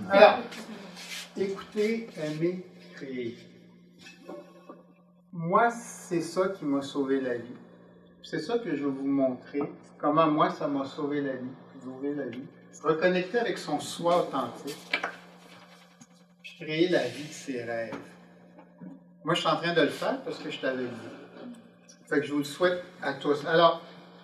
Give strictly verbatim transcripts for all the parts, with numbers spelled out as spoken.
Alors, écoutez, aimer, créer. Moi, c'est ça qui m'a sauvé la vie. C'est ça que je vais vous montrer, comment moi, ça m'a sauvé la vie, sauvé la vie. Reconnecter avec son soi authentique, puis créer la vie de ses rêves. Moi, je suis en train de le faire parce que je suis avec vous. Fait que je vous le souhaite à tous. Alors,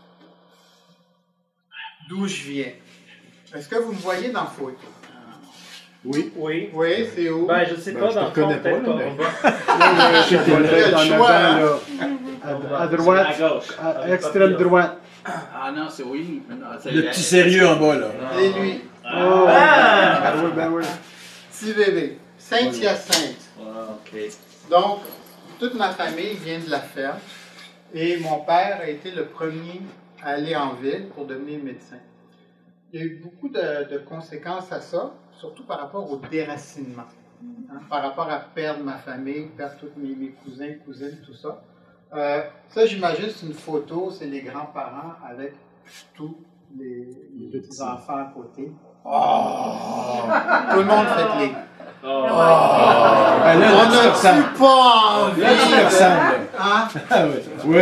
d'où je viens? Est-ce que vous me voyez dans la photo? Oui. Oui. Oui, c'est où? Ben, je sais Ben, pas, je dans te le fond, reconnais pas, peut-être là, qu'on mais- va... Je sais Il y a le dans le choix, avant, hein? là. À, à droite, À gauche. à Avec extrême papillon. droite. Ah non, c'est oui. mais non, c'est- Le petit sérieux en bas, là. C'est lui. Oh, Ah! ben oui, ben oui. Petit bébé. Saint-Hyacinthe. Ah, ok. Donc, toute ma famille vient de la ferme et mon père a été le premier à aller en ville pour devenir médecin. Il y a eu beaucoup de, de conséquences à ça, surtout par rapport au déracinement, hein, par rapport à perdre ma famille, perdre tous mes, mes cousins, cousines, tout ça. Euh, ça, j'imagine, c'est une photo, c'est les grands-parents avec tous les, les petits-enfants à côté. Oh! Tout le monde fait les... Oh. Ben là, On là, tu te n'a-tu ressembles. pas envie Là, tu te de- ressembles. Hein? Ah oui.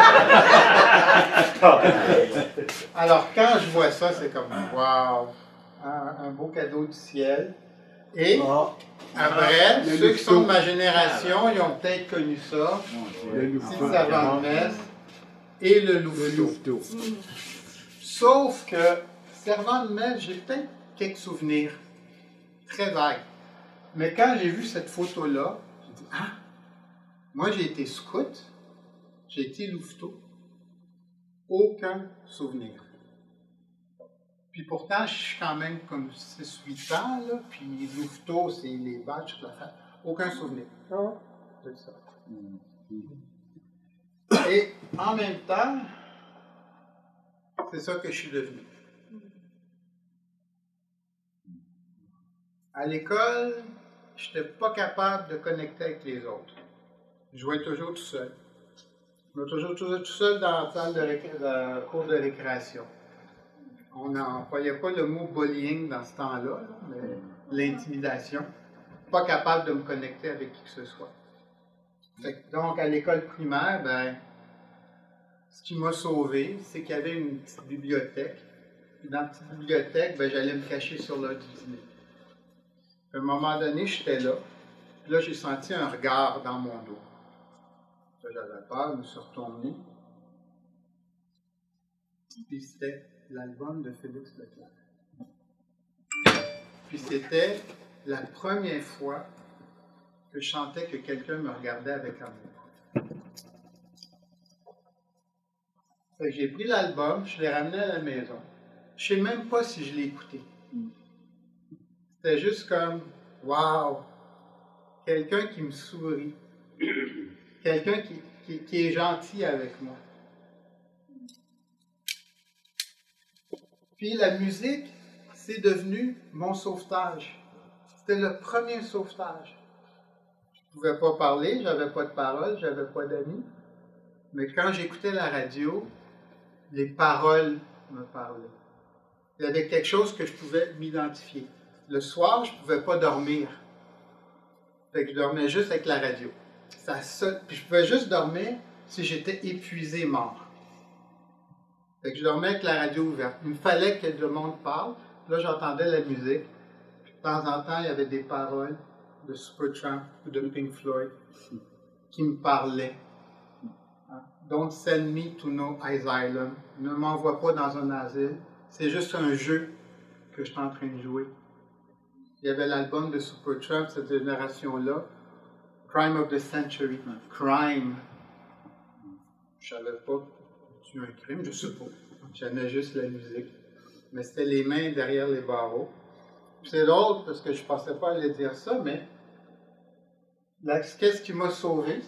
Oui. Alors, quand je vois ça, c'est comme, wow, un, un beau cadeau du ciel. Et Ah, après, Le ceux qui louveteau. sont de ma génération, ils ont peut-être connu ça. le Petit louveteau. savant de messe et le Le louveteau. louveteau. Sauf que, servant de messe, j'ai peut-être quelques souvenirs très vagues. Mais quand j'ai vu cette photo-là, j'ai dit, ah, moi j'ai été scout, j'ai été louveteau. Aucun souvenir. Puis pourtant, je suis quand même comme six huit ans, là, puis louveteau, c'est les badges, toute la fête. Aucun souvenir. De ça. Et en même temps, c'est ça que je suis devenu. À l'école, je n'étais pas capable de connecter avec les autres. Je jouais toujours tout seul. Je jouais toujours, toujours tout seul dans la salle de, récré- de cours de récréation. On n'employait pas le mot bullying dans ce temps-là, là, mais l'intimidation. Pas capable de me connecter avec qui que ce soit. Fait que donc, à l'école primaire, ben, ce qui m'a sauvé, c'est qu'il y avait une petite bibliothèque. Puis dans la petite bibliothèque, ben, j'allais me cacher sur l'heure du dîner. À un moment donné, j'étais là. Puis là, j'ai senti un regard dans mon dos. Là, j'avais peur, je me suis retourné. Puis c'était l'album de Félix Leclerc. Puis c'était la première fois que je sentais que quelqu'un me regardait avec amour. Fait que j'ai pris l'album, je l'ai ramené à la maison. Je ne sais même pas si je l'ai écouté. C'était juste comme, wow, quelqu'un qui me sourit, quelqu'un qui, qui, qui est gentil avec moi. Puis la musique, c'est devenu mon sauvetage. C'était le premier sauvetage. Je ne pouvais pas parler, j'avais pas de parole, j'avais pas d'amis. Mais quand j'écoutais la radio, les paroles me parlaient. Il y avait quelque chose que je pouvais m'identifier. Le soir, je ne pouvais pas dormir. Fait que je dormais juste avec la radio. Ça seul... Puis je pouvais juste dormir si j'étais épuisé, mort. Fait que je dormais avec la radio ouverte. Il me fallait que le monde parle. Là, j'entendais la musique. Puis de temps en temps, il y avait des paroles de Supertramp ou de Pink Floyd qui me parlaient. Hein? Don't send me to no asylum. Ne m'envoie pas dans un asile. C'est juste un jeu que je suis en train de jouer. Il y avait l'album de Supertramp, cette génération-là, Crime of the Century. Crime. Je savais pas. C'est un crime, je sais pas. J'aimais juste la musique. Mais c'était les mains derrière les barreaux. C'est drôle parce que je pensais pas aller dire ça, mais là, qu'est-ce qui m'a sauvé?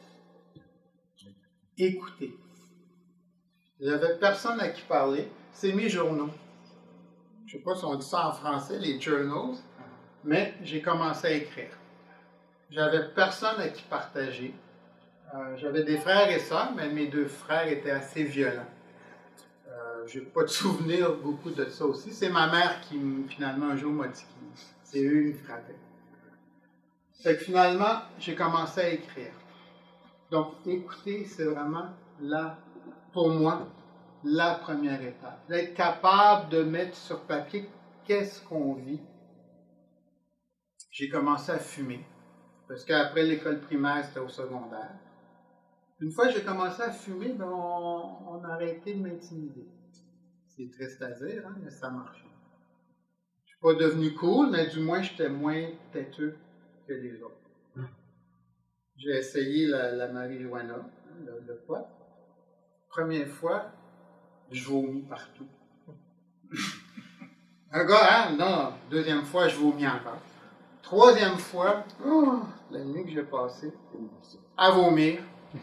Écouter. J'avais personne à qui parler. C'est mes journaux. Je sais pas si on dit ça en français, les journals, mais j'ai commencé à écrire. J'avais personne à qui partager. Euh, j'avais des frères et sœurs, mais mes deux frères étaient assez violents. Euh, j'ai pas de souvenir beaucoup de ça aussi. C'est ma mère qui, finalement, un jour m'a dit qu'il C'est eux qui me frappaient. Fait que finalement, j'ai commencé à écrire. Donc, écouter, c'est vraiment là, pour moi, la première étape. D'être capable de mettre sur papier qu'est-ce qu'on vit. J'ai commencé à fumer, parce qu'après l'école primaire, c'était au secondaire. Une fois que j'ai commencé à fumer, ben on, on a arrêté de m'intimider. C'est triste à dire, hein, mais ça marchait. Je suis pas devenu cool, mais du moins, j'étais moins têteux que les autres. J'ai essayé la, la marijuana, hein, le, le pot. Première fois, je vomis partout. Un gars, hein? Non. Deuxième fois, je vomis encore. Troisième fois, oh, la nuit que j'ai passée, à vomir.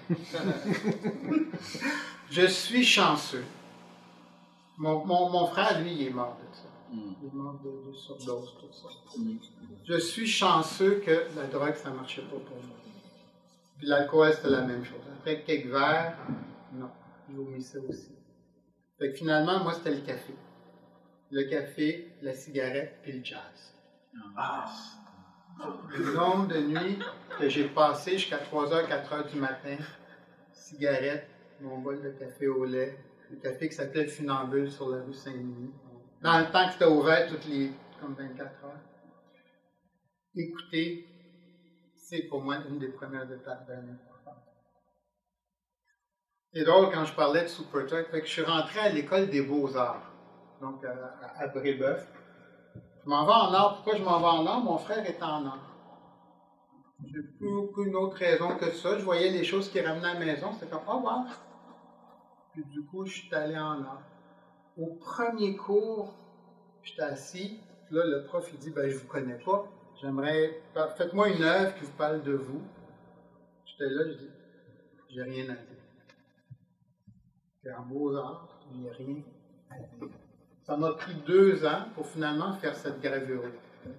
Je suis chanceux. Mon, mon, mon frère, lui, il est mort de ça. Mm. Il est mort de, de surdose, tout ça. Mm. Je suis chanceux que la drogue, ça ne marchait pas pour moi. Puis l'alcool, c'était la même chose. Après quelques verres, non, je vomissais aussi. Fait que finalement, moi, c'était le café. Le café, la cigarette, puis le jazz. Ah. Le nombre de nuits que j'ai passé jusqu'à trois heures, quatre heures du matin, cigarette, mon bol de café au lait, le café qui s'appelait le Funambule sur la rue Saint-Denis. Dans le temps que c'était ouvert, toutes les comme vingt-quatre heures. Écoutez, c'est pour moi une des premières étapes bien importantes. C'est drôle quand je parlais de Supertruck, fait que je suis rentré à l'école des Beaux-Arts, donc à, à, à Brébeuf. Je m'en vais en art. Pourquoi je m'en vais en art? Mon frère est en art. J'ai plus aucune autre raison que ça. Je voyais les choses qui ramenaient à la maison. C'était comme, oh, wow. Puis du coup, je suis allé en art. Au premier cours, j'étais assis. Puis là, le prof, il dit, ben, je vous connais pas. J'aimerais, faites-moi une œuvre qui vous parle de vous. J'étais là, je dis, j'ai rien à dire. C'est en Beaux-Arts, il n'y a rien à dire. Ça m'a pris deux ans pour finalement faire cette gravure-là.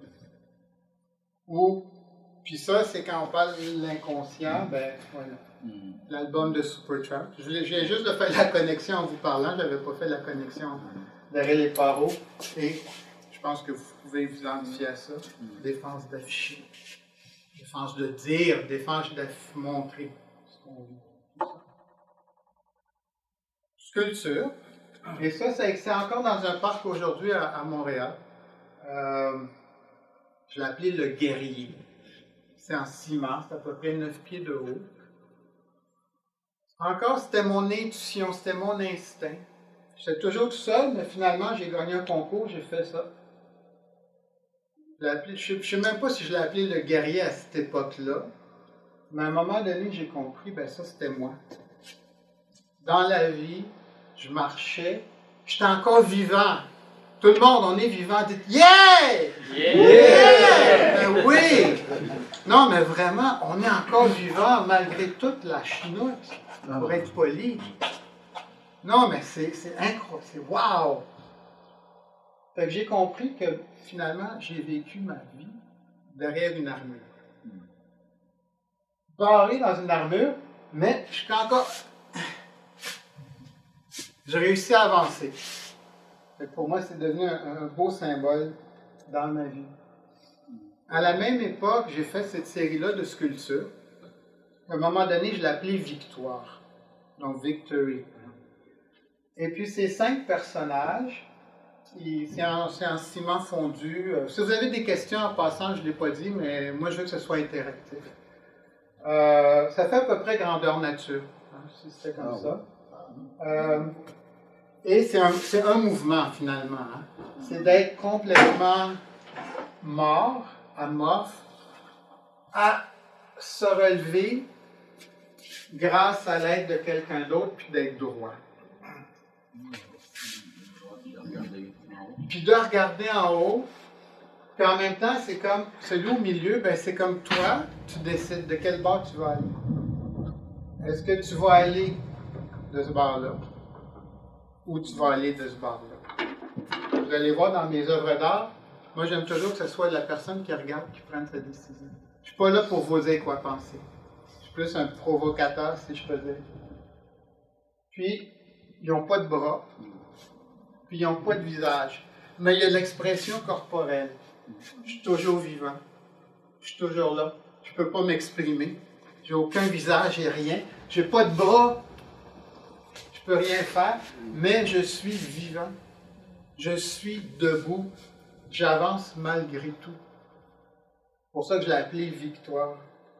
Ou, puis ça, c'est quand on parle de l'inconscient, ben voilà. Mm. L'album de Supertramp. Je viens juste de faire la connexion en vous parlant, je n'avais pas fait la connexion derrière les barreaux. Et je pense que vous pouvez vous identifier à ça. Mm. Défense d'afficher, défense de dire, défense de montrer ce qu'on vit. Sculpture. Et ça, c'est encore dans un parc aujourd'hui à, à Montréal. Euh, je l'ai appelé le Guerrier. C'est en ciment, c'est à peu près neuf pieds de haut. Encore, c'était mon intuition, c'était mon instinct. J'étais toujours tout seul, mais finalement, j'ai gagné un concours, j'ai fait ça. Je ne sais même pas si je l'ai appelé le Guerrier à cette époque-là. Mais à un moment donné, j'ai compris, ben ça, c'était moi. Dans la vie, je marchais, j'étais encore vivant. Tout le monde, on est vivant. Dites yeah! Yeah! Yeah! Ben oui! Non, mais vraiment, on est encore vivant malgré toute la chenoute, pour être poli. Non, mais c'est incroyable, c'est wow! Fait que j'ai compris que finalement, j'ai vécu ma vie derrière une armure. Barré dans une armure, mais je suis encore. J'ai réussi à avancer. Pour moi, c'est devenu un, un beau symbole dans ma vie. À la même époque, j'ai fait cette série-là de sculptures. À un moment donné, je l'appelais Victoire. Donc, Victory. Et puis, ces cinq personnages, c'est en, en ciment fondu. Si vous avez des questions en passant, je ne l'ai pas dit, mais moi, je veux que ce soit interactif. Euh, ça fait à peu près grandeur nature, hein, si c'était comme oh. ça. Euh, et c'est un, un mouvement, finalement. Hein. C'est d'être complètement mort, amorphe, à se relever grâce à l'aide de quelqu'un d'autre, puis d'être droit. Puis de regarder en haut, puis en même temps, c'est comme, celui au milieu, ben c'est comme toi, tu décides de quel bord tu vas aller. Est-ce que tu vas aller de ce bord-là, ou tu vas aller de ce bord-là? Vous allez voir dans mes œuvres d'art, moi j'aime toujours que ce soit la personne qui regarde qui prenne sa décision. Je ne suis pas là pour vous dire quoi penser. Je suis plus un provocateur, si je peux dire. Puis, ils n'ont pas de bras, puis ils n'ont pas de visage. Mais il y a l'expression corporelle. Je suis toujours vivant. Je suis toujours là. Je ne peux pas m'exprimer. J'ai aucun visage et rien. Je n'ai pas de bras. Je ne peux rien faire. Mais je suis vivant. Je suis debout. J'avance malgré tout. C'est pour ça que je l'ai appelé Victoire.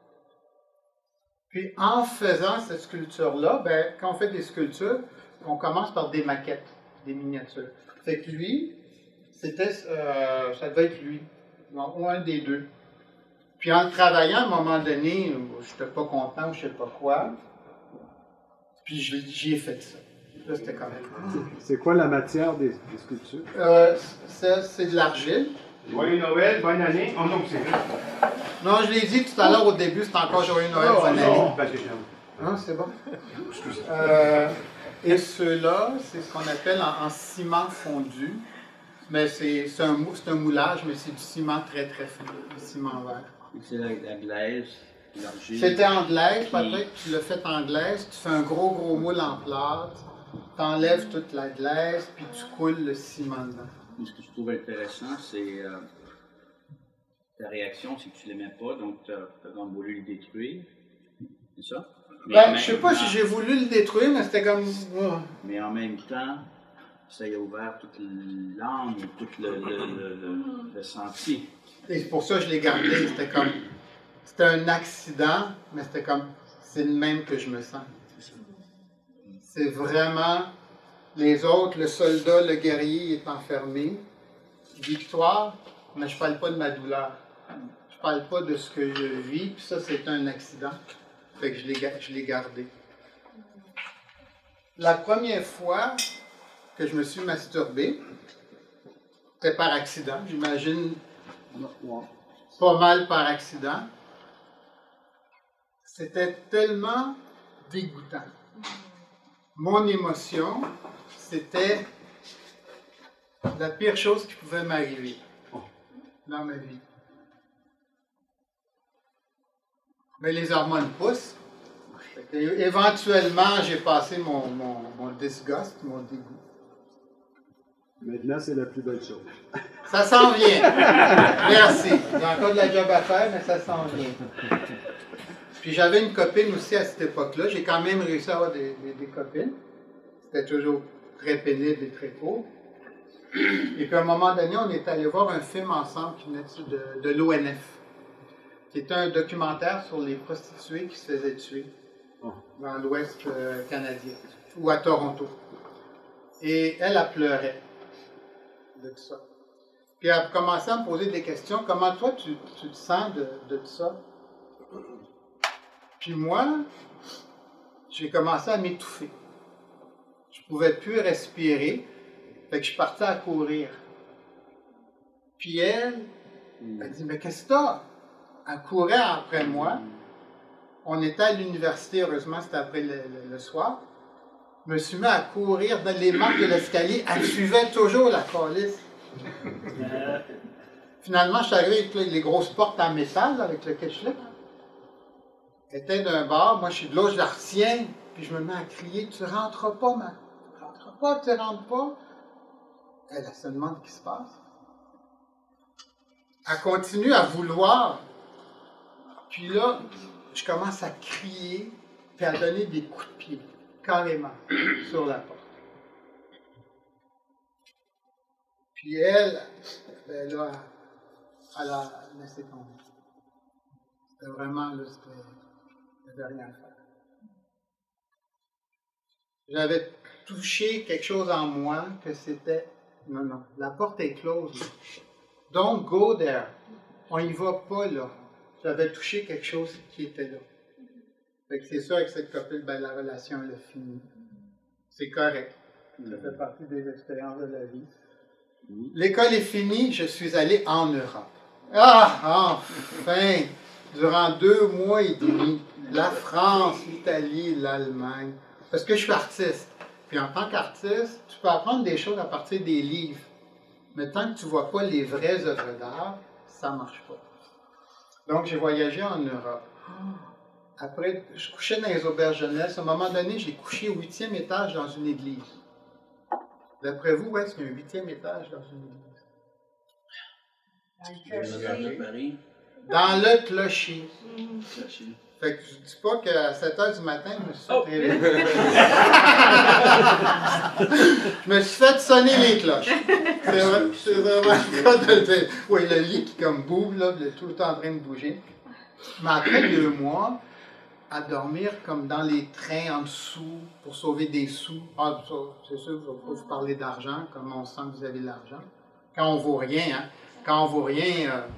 Puis en faisant cette sculpture-là, ben, quand on fait des sculptures, on commence par des maquettes, des miniatures. Fait que lui, c'était, euh, ça devait être lui, ou un des deux. Puis en travaillant, à un moment donné, je n'étais pas content ou je ne sais pas quoi, puis j'y ai fait ça. Là, c'était quand même. C'est quoi la matière des, des sculptures? Euh, ça, c'est de l'argile. Joyeux Noël, bonne année. Oh non, c'est vrai. Non, je l'ai dit tout à l'heure au début, c'était encore Joyeux Noël, bonne année. Non, parce que j'aime. Hein, c'est bon. Euh, et ceux-là, c'est ce qu'on appelle en, en ciment fondu. Mais c'est un, un moulage, mais c'est du ciment très très fin, du ciment vert. C'est la, la glaise, l'argile. C'était en glaise, peut-être que tu l'as fait en glaise, tu fais un gros gros moule en plâtre, tu enlèves toute la glaise, puis tu coules le ciment dedans. Ce que je trouve intéressant, c'est euh, ta réaction, c'est que tu ne l'aimais pas, donc tu as voulu le détruire. C'est ça? Mais Ben, même, je sais pas si j'ai voulu le détruire, mais c'était comme. Oh. Mais en même temps, ça y a ouvert toute l'âme, tout le, le, le, le, le senti. Et c'est pour ça que je l'ai gardé. C'était comme. C'était un accident, mais c'était comme. C'est le même que je me sens. C'est vraiment. Les autres, le soldat, le guerrier est enfermé. Victoire, mais je ne parle pas de ma douleur. Je ne parle pas de ce que je vis, puis ça, c'est un accident. Fait que je l'ai gardé. La première fois que je me suis masturbé, c'était par accident. J'imagine pas mal par accident. C'était tellement dégoûtant. Mon émotion, c'était la pire chose qui pouvait m'arriver dans ma vie. Mais les hormones poussent. Éventuellement, j'ai passé mon, mon, mon disgust, mon dégoût. Maintenant, c'est la plus belle chose. Ça s'en vient. Merci. J'ai encore de la job à faire, mais ça s'en vient. Puis j'avais une copine aussi à cette époque-là. J'ai quand même réussi à avoir des, des, des copines. C'était toujours très pénible et très court. Et puis à un moment donné, on est allé voir un film ensemble qui venait de, de l'O N F, qui était un documentaire sur les prostituées qui se faisaient tuer dans l'Ouest euh, canadien, ou à Toronto. Et elle, elle pleurait de tout ça. Puis elle a commencé à me poser des questions. Comment toi, tu, tu te sens de, de tout ça? Puis moi, j'ai commencé à m'étouffer. Je ne pouvais plus respirer. Fait que je partais à courir. Puis elle, elle dit, mais qu'est-ce que t'as? Elle courait après moi. On était à l'université, heureusement, c'était après le, le, le soir. Je me suis mis à courir dans les marches de l'escalier. Elle suivait toujours la police. Finalement, je suis arrivé avec les grosses portes en métal là, avec lequel je suis là. Elle était d'un bar, moi je suis de l'autre, je la retiens, puis je me mets à crier, tu rentres pas, ma. Tu rentres pas, tu rentres pas. Elle, elle se demande ce qui se passe. Elle continue à vouloir. Puis là, je commence à crier, puis à donner des coups de pied, carrément, sur la porte. Puis elle, ben là, elle a laissé tomber. C'était vraiment, là, c'était... Il n'y avait rien à faire. J'avais touché quelque chose en moi que c'était... Non, non, la porte est close. Don't go there. On n'y va pas, là. J'avais touché quelque chose qui était là. Fait que c'est sûr, avec cette copine, ben, la relation, elle a fini. C'est correct. Ça fait partie des expériences de la vie. L'école est finie, je suis allé en Europe. Ah, enfin! Durant deux mois et demi, la France, l'Italie, l'Allemagne. Parce que je suis artiste. Puis en tant qu'artiste, tu peux apprendre des choses à partir des livres. Mais tant que tu ne vois pas les vraies œuvres d'art, ça ne marche pas. Donc, j'ai voyagé en Europe. Après, je couchais dans les auberges jeunesse. À un moment donné, j'ai couché au huitième étage dans une église. D'après vous, où est-ce qu'il y a un huitième étage dans une église? de Paris. Dans le clocher. Clocher. Fait que je dis pas qu'à sept heures du matin, je me suis fait Oh. réveiller. Je me suis fait sonner les cloches. C'est vrai, c'est vraiment le cas de le dire. Oui, le lit qui comme bouge, là, il est tout le temps en train de bouger. Mais après deux mois, à dormir comme dans les trains en dessous pour sauver des sous. Ah, ça, c'est sûr, je ne vais pas vous parler d'argent, comme on sent que vous avez de l'argent. Quand on vaut rien, hein. Quand on vaut rien... Euh...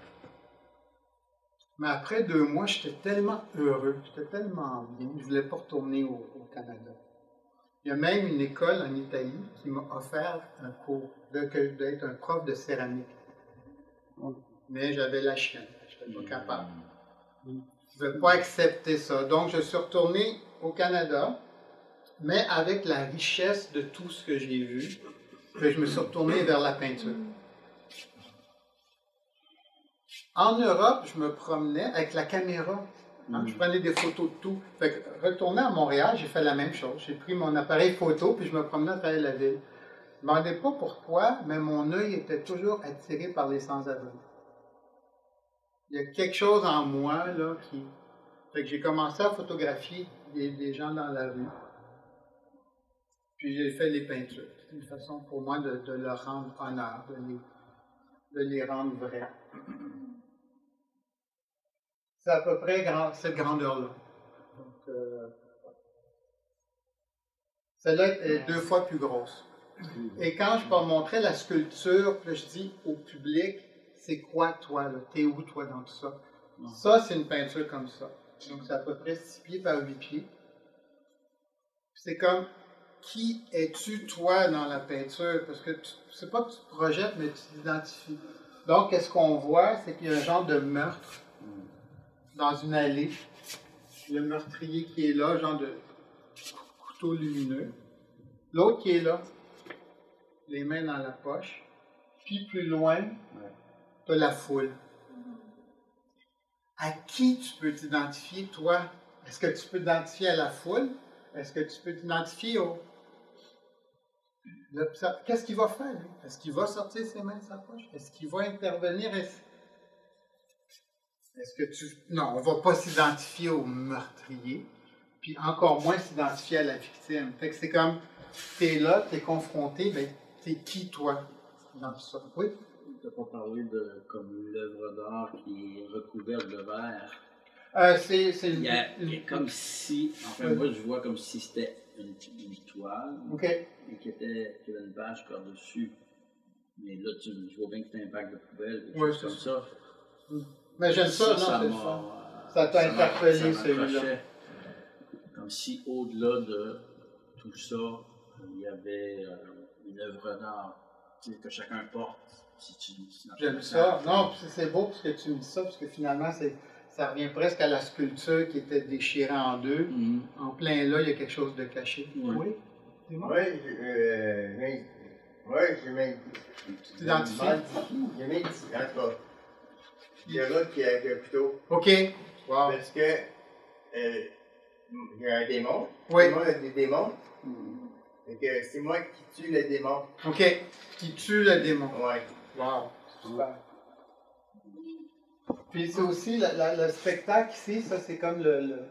Mais après deux mois, j'étais tellement heureux, j'étais tellement bien, je ne voulais pas retourner au, au Canada. Il y a même une école en Italie qui m'a offert un cours d'être un prof de céramique. Mais j'avais la chienne, je n'étais pas capable. Je ne pouvais pas accepter ça. Donc, je suis retourné au Canada, mais avec la richesse de tout ce que j'ai vu, je me suis retourné vers la peinture. En Europe, je me promenais avec la caméra. Hein, je prenais des photos de tout. Fait que, retourné à Montréal, j'ai fait la même chose. J'ai pris mon appareil photo puis je me promenais à travers la ville. Je ne me demandais pas pourquoi, mais mon œil était toujours attiré par les sans-abri. Il y a quelque chose en moi là qui... Fait que j'ai commencé à photographier des, des gens dans la rue. Puis j'ai fait les peintures. C'est une façon pour moi de, de leur rendre honneur, de les, de les rendre vrais. C'est à peu près grand, cette grandeur-là. Donc, euh, celle-là est deux fois plus grosse. Et quand je leur montrais la sculpture, puis je dis au public, c'est quoi toi, là? T'es où toi dans tout ça? Ça, c'est une peinture comme ça. Donc, c'est à peu près six pieds par huit pieds. C'est comme, qui es-tu toi dans la peinture? Parce que c'est pas que tu te projettes, mais tu t'identifies. Donc, qu'est-ce qu'on voit? C'est qu'il y a un genre de meurtre dans une allée. Le meurtrier qui est là, genre de couteau lumineux. L'autre qui est là, les mains dans la poche. Puis plus loin, tu as la foule. À qui tu peux t'identifier, toi? Est-ce que tu peux t'identifier à la foule? Est-ce que tu peux t'identifier au... Qu'est-ce qu'il va faire, lui? Est-ce qu'il va sortir ses mains de sa poche? Est-ce qu'il va intervenir? Est-ce Est-ce que tu... Non, on ne va pas s'identifier au meurtrier, puis encore moins s'identifier à la victime. Fait que c'est comme, tu es là, tu es confronté, ben, tu es qui, toi, dans tout ça? Oui? Tu n'as pas parlé de comme l'œuvre d'art qui est recouverte de verre. Euh, c'est c'est Il une... y a, il y a comme si, enfin Oui. moi je vois comme si c'était une, une toile OK. et qui était, qui avait une page par-dessus. Mais là, tu, je vois bien que c'est un bac de poubelle, quelque Oui, chose comme c'est ça. Mais j'aime ça, non, c'est le m'a- fun. Ça t'a ça m'a- interpellé, ça celui-là. m'accrochait. Comme si au-delà de tout ça, il y avait euh, une œuvre d'art tu sais, que chacun porte. Si tu, si tu J'aime ça. Non, puis c'est beau parce que tu me dis ça, parce que finalement, c'est, ça revient presque à la sculpture qui était déchirée en deux. Mhm. En plein là, il y a quelque chose de caché. Oui. Oui? C'est moi? Oui, euh, mais- ouais, j'ai même. Tu t'identifies? J'ai même dit, en tout cas, il y a là qui a le couteau. OK. Wow. Parce que, euh, il y a un démon. Oui. Moi, il y a des démons. Fait que c'est moi qui tue le démon. OK. Qui tue le démon. Ouais. Wow. Super. Puis c'est aussi la- la- le spectacle ici, ça c'est comme le. le-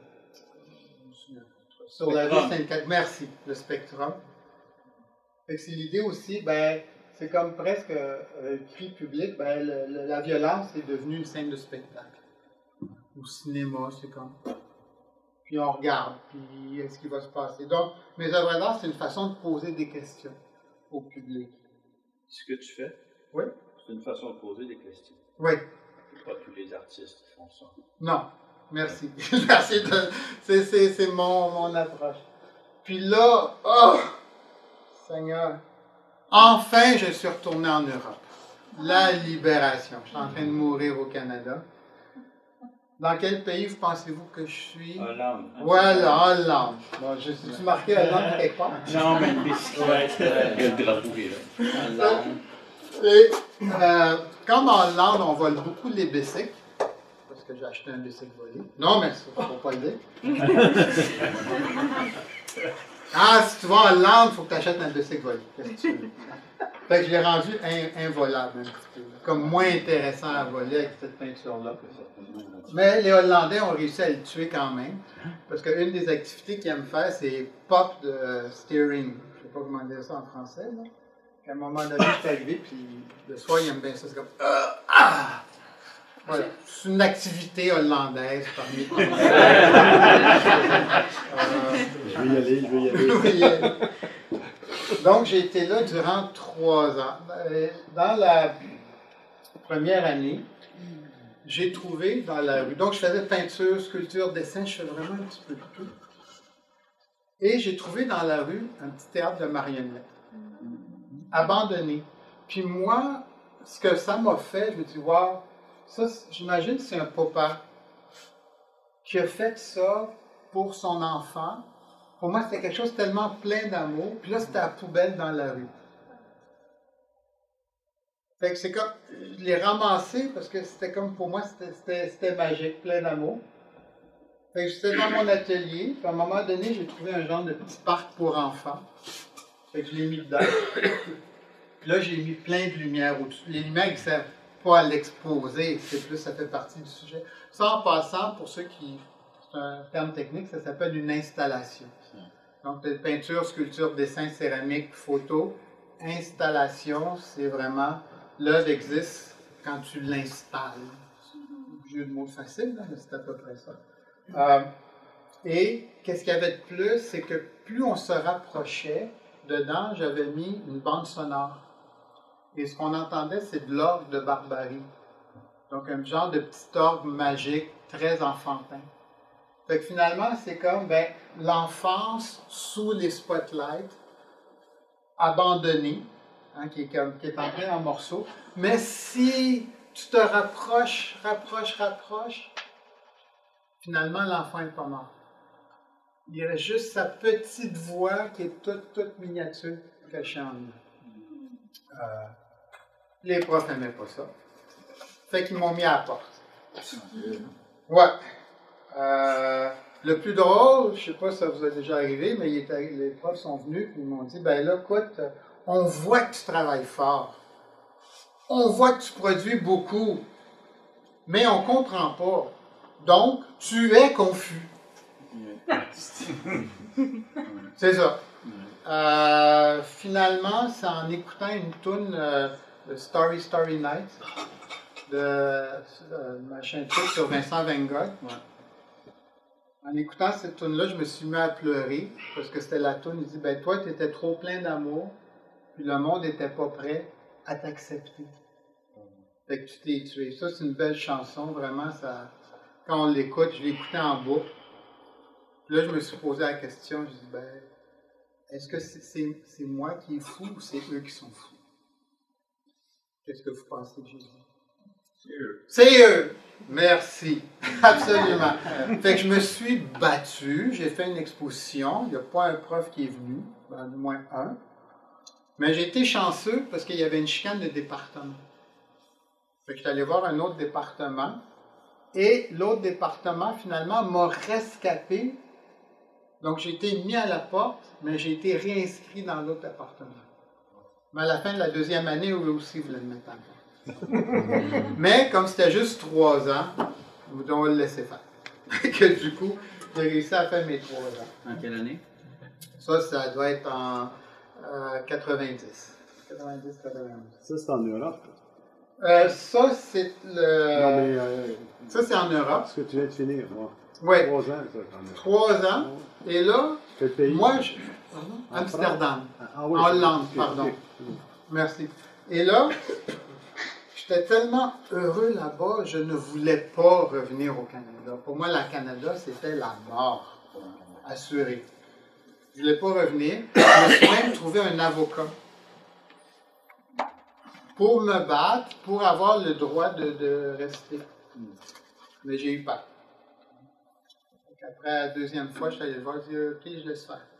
Sur la rue Spectrum. Sainte-Catherine. Merci, le spectrum. Fait que c'est l'idée aussi, ben, c'est comme presque euh, cri public, ben, le- le- la violence est devenue une scène de spectacle. Au cinéma, c'est comme. Puis on regarde, puis est-ce qu'il va se passer. Donc, mes œuvres d'art, c'est une façon de poser des questions au public. Ce que tu fais, Oui? c'est une façon de poser des questions. Oui. Pas tous les artistes qui font ça. Non, merci. Merci de... C'est, c'est, c'est mon, mon approche. Puis là, oh, Seigneur, enfin je suis retourné en Europe. La libération. Je suis en train de mourir au Canada. Dans quel pays vous pensez-vous que je suis? Hollande. Voilà, Hollande. Bon, je suis marqué Hollande quelque part. Non, mais une bicyclette. Le drapeau est là. Hollande. Et euh, comme en Hollande, on vole beaucoup les bicycles, parce que j'ai acheté un bicycle volé. Non, mais il ne faut pas le dire. Ah, si tu vas en Hollande, il faut que tu achètes un bicycle volé. Qu'est-ce que tu veux? Fait que je l'ai rendu in- involable un petit peu, là, comme moins intéressant à voler avec cette peinture-là. Mais les Hollandais ont réussi à le tuer quand même, parce qu'une des activités qu'ils aiment faire, c'est pop de steering. Je ne sais pas comment dire ça en français. Là. À un moment donné, je suis arrivé, puis le soir, ils aiment bien ça. C'est comme ah, ah! Voilà. C'est une activité hollandaise parmi les euh, Je vais y aller, je vais y aller. oui. Donc, j'ai été là durant trois ans. Dans la première année, j'ai trouvé dans la rue. Donc, je faisais peinture, sculpture, dessin, je faisais vraiment un petit peu de tout. Et j'ai trouvé dans la rue un petit théâtre de marionnettes, abandonné. Puis moi, ce que ça m'a fait, je me dis, wow, ça, j'imagine que c'est un papa qui a fait ça pour son enfant. Pour moi, c'était quelque chose de tellement plein d'amour. Puis là, c'était à la poubelle dans la rue. Fait que c'est comme, je l'ai ramassé parce que c'était comme, pour moi, c'était magique, plein d'amour. Fait que j'étais dans mon atelier, puis à un moment donné, j'ai trouvé un genre de petit parc pour enfants. Fait que je l'ai mis dedans. Puis là, j'ai mis plein de lumière au-dessus. Les lumières qui ne servent pas à l'exposer, c'est plus, ça fait partie du sujet. Ça, en passant, pour ceux qui, c'est un terme technique, ça s'appelle une installation. Donc, peinture, sculpture, dessin, céramique, photo. Installation, c'est vraiment, l'œuvre existe quand tu l'installes. Jeu de mots facile, là, mais c'est à peu près ça. Euh, et qu'est-ce qu'il y avait de plus, c'est que plus on se rapprochait, dedans, j'avais mis une bande sonore. Et ce qu'on entendait, c'est de l'orgue de Barbarie. Donc, un genre de petit orgue magique, très enfantin. Fait que finalement, c'est comme ben, l'enfance sous les spotlights, abandonnée, hein, qui, est comme, qui est en plein en morceaux. Mais si tu te rapproches, rapproches, rapproches, finalement, l'enfant n'est pas mort. Il reste juste sa petite voix qui est toute, toute miniature cachée en lui. Euh, les profs n'aimaient pas ça. Fait qu'ils m'ont mis à la porte. Ouais. Euh, le plus drôle, je ne sais pas si ça vous a déjà arrivé, mais il est arrivé, les profs sont venus et ils m'ont dit, ben là, écoute, on voit que tu travailles fort. On voit que tu produis beaucoup. Mais on ne comprend pas. Donc, tu es confus. C'est ça. Euh, finalement, c'est en écoutant une toune euh, de Starry Starry Night de euh, machin truc sur Vincent Van Gogh. Ouais. En écoutant cette toune-là, je me suis mis à pleurer parce que c'était la toune. Il dit, ben toi, tu étais trop plein d'amour, puis le monde n'était pas prêt à t'accepter. Fait que tu t'es tué. Ça, c'est une belle chanson, vraiment. Ça, quand on l'écoute, je l'écoutais en boucle. Puis là, je me suis posé la question, je dis, ben, est-ce que c'est c'est, c'est moi qui est fou ou c'est eux qui sont fous? Qu'est-ce que vous pensez que j'ai dit? C'est eux. C'est eux! Merci. Absolument. Fait que je me suis battu, j'ai fait une exposition, il n'y a pas un prof qui est venu, ben, du moins un. Mais j'ai été chanceux parce qu'il y avait une chicane de département. Fait que je suis allé voir un autre département. Et l'autre département, finalement, m'a rescapé. Donc, j'ai été mis à la porte, mais j'ai été réinscrit dans l'autre département. Mais à la fin de la deuxième année, eux aussi voulaient me mettre à la porte. Mais, comme c'était juste trois ans, on va le laisser faire. Que du coup, j'ai réussi à faire mes trois ans. En quelle année? Ça, ça doit être en euh, quatre-vingt-dix. quatre-vingt-dix quatre-vingt-onze. Ça, c'est en Europe. Euh, ça, c'est le... Non, mais... Euh, ça, c'est en Europe. Ce que tu viens de finir, moi. Oui. Trois ans, ça, en Europe. Trois ans. Et là, quel pays? Moi, je... Amsterdam. Ah, oui, en Hollande, okay, pardon. okay. Merci. Et là, j'étais tellement heureux là-bas, je ne voulais pas revenir au Canada. Pour moi, le Canada, c'était la mort, assurée. Je ne voulais pas revenir. Je me suis même trouvé un avocat pour me battre, pour avoir le droit de, de rester. Mais j'ai eu peur. Après la deuxième fois, je suis allé le voir, je dis OK, je laisse faire.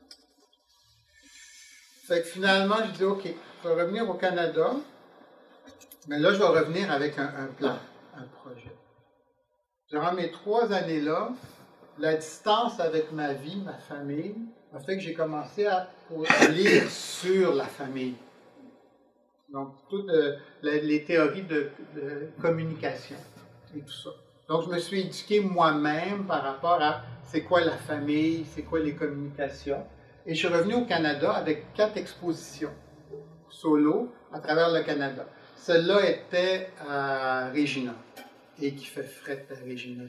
Fait que finalement, je dis OK, je vais revenir au Canada, mais là, je vais revenir avec un, un plan, un projet. Durant mes trois années-là, la distance avec ma vie, ma famille, a fait que j'ai commencé à, à lire sur la famille. Donc, toutes euh, les, les théories de, de communication et tout ça. Donc, je me suis éduqué moi-même par rapport à c'est quoi la famille, c'est quoi les communications. Et je suis revenu au Canada avec quatre expositions solo à travers le Canada. Celle-là était à Regina. Et qui fait fret à Regina.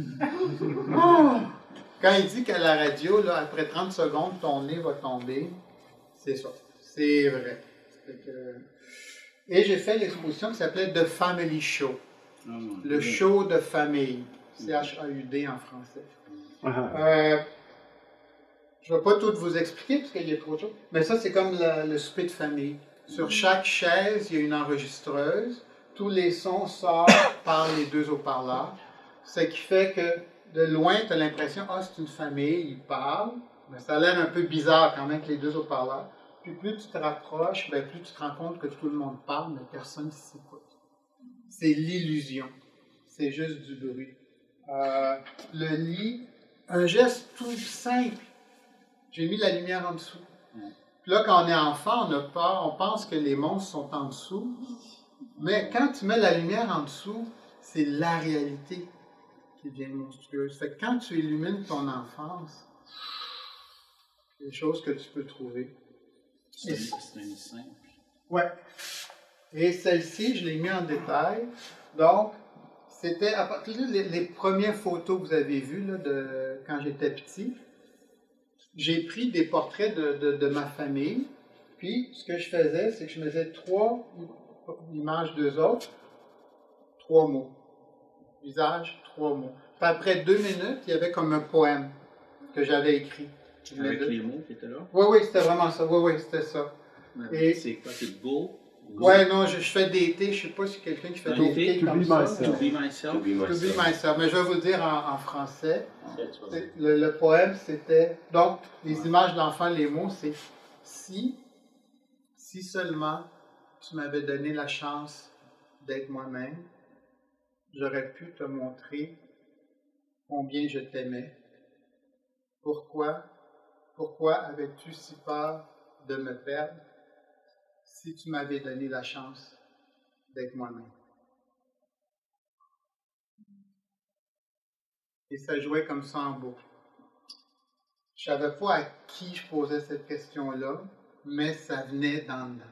Oh! Quand il dit qu'à la radio, là, après trente secondes, ton nez va tomber, c'est ça. C'est vrai. Que... Et j'ai fait l'exposition qui s'appelait The Family Show. Oh, le show de famille. C H A U D en français. Euh, je ne vais pas tout vous expliquer parce qu'il y a trop de choses. Mais ça, c'est comme le, le souper de famille. Sur chaque chaise, il y a une enregistreuse. Tous les sons sortent par les deux haut-parleurs. Ce qui fait que de loin, tu as l'impression, ah, c'est une famille, ils parlent. Mais ça a l'air un peu bizarre quand même que les deux haut-parleurs. Puis plus tu te rapproches, ben, plus tu te rends compte que tout le monde parle, mais personne ne s'écoute. C'est l'illusion. C'est juste du bruit. Euh, le lit, un geste tout simple. J'ai mis la lumière en dessous. Puis là, quand on est enfant, on a peur, on pense que les monstres sont en dessous. Mais quand tu mets la lumière en dessous, c'est la réalité qui devient monstrueuse. Fait que quand tu illumines ton enfance, des choses que tu peux trouver. C'est une simple. Ouais. Et celle-ci, je l'ai mis en détail. Donc, c'était à partir des les, les premières photos que vous avez vues là, de quand j'étais petit. J'ai pris des portraits de, de, de ma famille. Puis, ce que je faisais, c'est que je faisais trois images d'eux autres, trois mots. Visage, trois mots. Puis après deux minutes, il y avait comme un poème que j'avais écrit. Avec les mots qui étaient là? Oui, oui, c'était vraiment ça. Oui, oui, c'était ça. Et c'est quoi? C'est beau? Ouais, non, je, je fais des thés. Je ne sais pas si quelqu'un qui fait Un des thé, thés to comme be ça. myself. To be myself. To be To myself. be myself. Mais je vais vous le dire en, en français. C'est- C'est- Le, le poème, c'était... Donc, les images d'enfants, les mots, c'est « Si, si seulement tu m'avais donné la chance d'être moi-même, j'aurais pu te montrer combien je t'aimais. Pourquoi, pourquoi avais-tu si peur de me perdre si tu m'avais donné la chance d'être moi-même? » Et ça jouait comme ça en boucle. Je ne savais pas à qui je posais cette question-là, mais ça venait d'en dedans.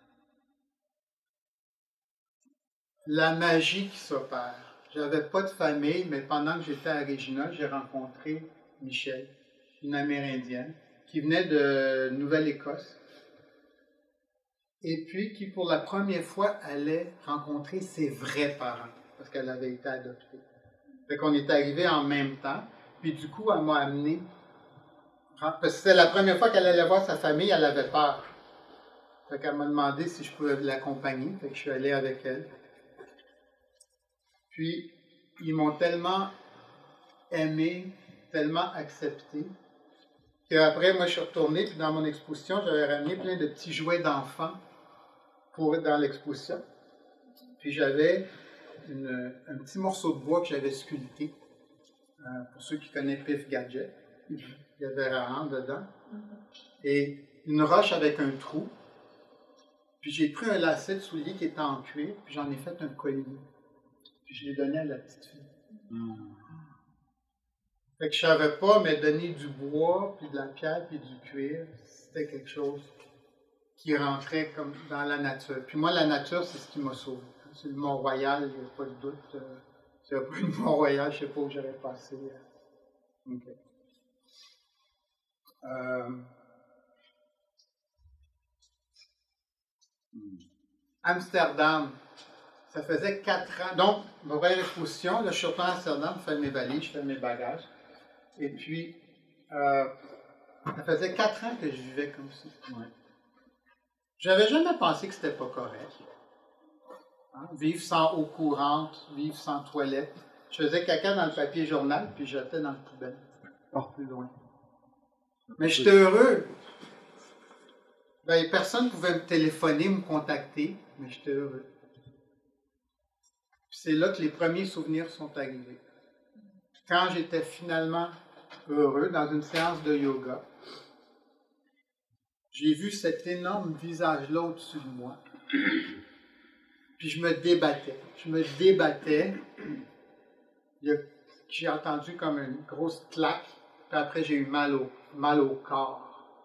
La magie qui s'opère. J'avais pas de famille, mais pendant que j'étais à Regina, j'ai rencontré Michel, une Amérindienne, qui venait de Nouvelle-Écosse, et puis qui, pour la première fois, allait rencontrer ses vrais parents, parce qu'elle avait été adoptée. Fait qu'on est arrivés en même temps, puis du coup, elle m'a amené, parce que c'était la première fois qu'elle allait voir sa famille, elle avait peur. Fait qu'elle m'a demandé si je pouvais l'accompagner, fait que je suis allé avec elle. Puis, ils m'ont tellement aimé, tellement accepté, qu'après, moi, je suis retourné, puis dans mon exposition, j'avais ramené plein de petits jouets d'enfants pour dans l'exposition. Puis j'avais une- un petit morceau de bois que j'avais sculpté. Euh, pour ceux qui connaissent Pif Gadget, il y avait Rahan dedans. Et une roche avec un trou. Puis j'ai pris un lacet de soulier qui était en cuir, puis j'en ai fait un collier. Puis je l'ai donné à la petite fille. Mm. Fait que je savais pas, mais donner du bois, puis de la pierre, puis du cuir, c'était quelque chose qui rentrait comme dans la nature. Puis moi, la nature, c'est ce qui m'a sauvé. C'est le Mont-Royal, il n'y a pas de doute. Euh, S'il n'y a pas eu le Mont-Royal, je ne sais pas où j'aurais passé. Euh. OK. Euh... Amsterdam. Ça faisait quatre ans. Donc, ma première exposition, là, je suis retourné à Amsterdam, je fais mes valises, je fais mes bagages. Et puis, euh, ça faisait quatre ans que je vivais comme ça. Ouais. J'avais jamais pensé que c'était pas correct. Hein? Vivre sans eau courante, vivre sans toilette. Je faisais caca dans le papier journal, puis je jetais dans le poubelle. Pas plus loin. Mais j'étais heureux. Ben, personne ne pouvait me téléphoner, me contacter, mais j'étais heureux. Puis c'est là que les premiers souvenirs sont arrivés. Quand j'étais finalement heureux dans une séance de yoga, j'ai vu cet énorme visage-là au-dessus de moi. Puis je me débattais. Je me débattais. Il y a- J'ai entendu comme une grosse claque. Puis après, j'ai eu mal au, mal au corps.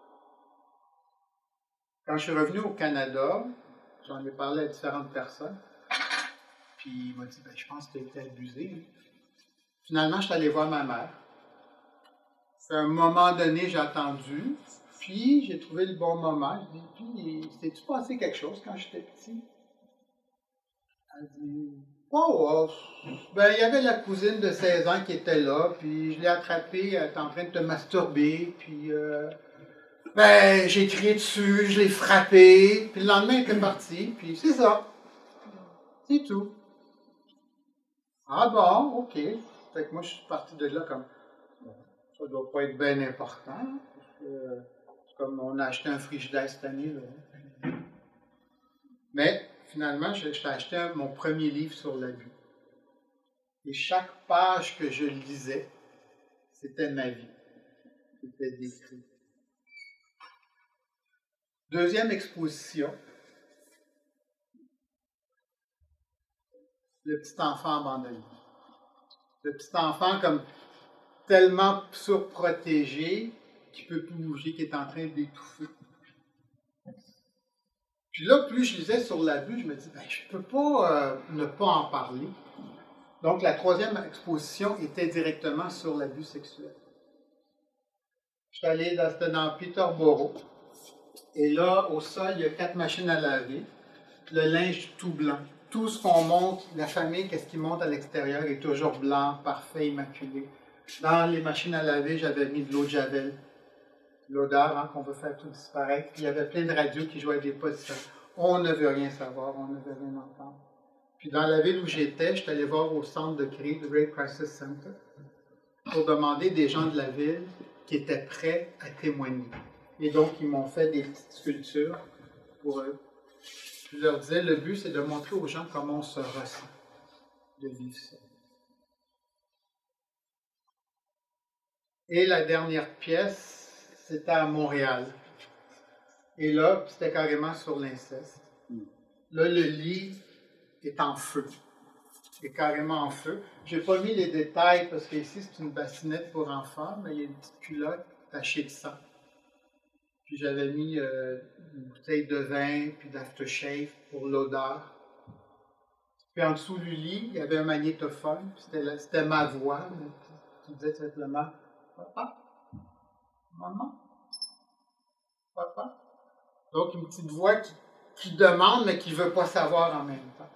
Quand je suis revenu au Canada, j'en ai parlé à différentes personnes. Puis il m'a dit, ben, je pense que tu as été abusé. hein. Finalement, je suis allé voir ma mère. À un moment donné, j'ai attendu. Puis j'ai trouvé le bon moment. Je dis, puis, t'es-tu passé quelque chose quand j'étais petit? Elle dit, oh, oh, ben, il y avait la cousine de seize ans qui était là, puis je l'ai attrapée, elle était en train de te masturber, puis euh, ben, j'ai crié dessus, je l'ai frappée, puis le lendemain, elle était partie, puis c'est ça. C'est tout. Ah bon, ok. Fait que moi, je suis parti de là comme, ça doit pas être bien important, parce que, euh, c'est comme on a acheté un frigidaire cette année, là. Mais, finalement, je, je t'ai acheté un- mon premier livre sur l'abus. Et chaque page que je lisais, c'était ma vie. C'était décrit. Deuxième exposition. Le petit enfant abandonné. Le petit enfant comme tellement surprotégé qu'il ne peut plus bouger, qu'il est en train d'étouffer. Puis là, plus je lisais sur l'abus, je me dis, ben, je ne peux pas euh, ne pas en parler. Donc, la troisième exposition était directement sur l'abus sexuel. Je suis allé dans, c'était dans Peterborough. Et là, au sol, il y a quatre machines à laver. Le linge tout blanc. Tout ce qu'on monte, la famille, qu'est-ce qui monte à l'extérieur est toujours blanc, parfait, immaculé. Dans les machines à laver, j'avais mis de l'eau de javel. L'odeur, hein, qu'on veut faire tout disparaître. Puis il y avait plein de radios qui jouaient des positions. On ne veut rien savoir, on ne veut rien entendre. Puis dans la ville où j'étais, je suis allé voir au centre de cri, le Rape Crisis Center, pour demander des gens de la ville qui étaient prêts à témoigner. Et donc, ils m'ont fait des petites sculptures pour eux. Je leur disais, le but, c'est de montrer aux gens comment on se ressent de vivre ça. Et la dernière pièce, c'était à Montréal. Et là, c'était carrément sur l'inceste. Là, le lit est en feu. Il est carrément en feu. Je n'ai pas mis les détails parce qu'ici, c'est une bassinette pour enfants, mais il y a une petite culotte tachée de sang. Puis j'avais mis euh, une bouteille de vin, puis d'aftershave pour l'odeur. Puis en dessous du lit, il y avait un magnétophone. C'était, la, c'était ma voix qui disait simplement « Papa? Maman? Papa? » Donc une petite voix qui, qui demande, mais qui ne veut pas savoir en même temps.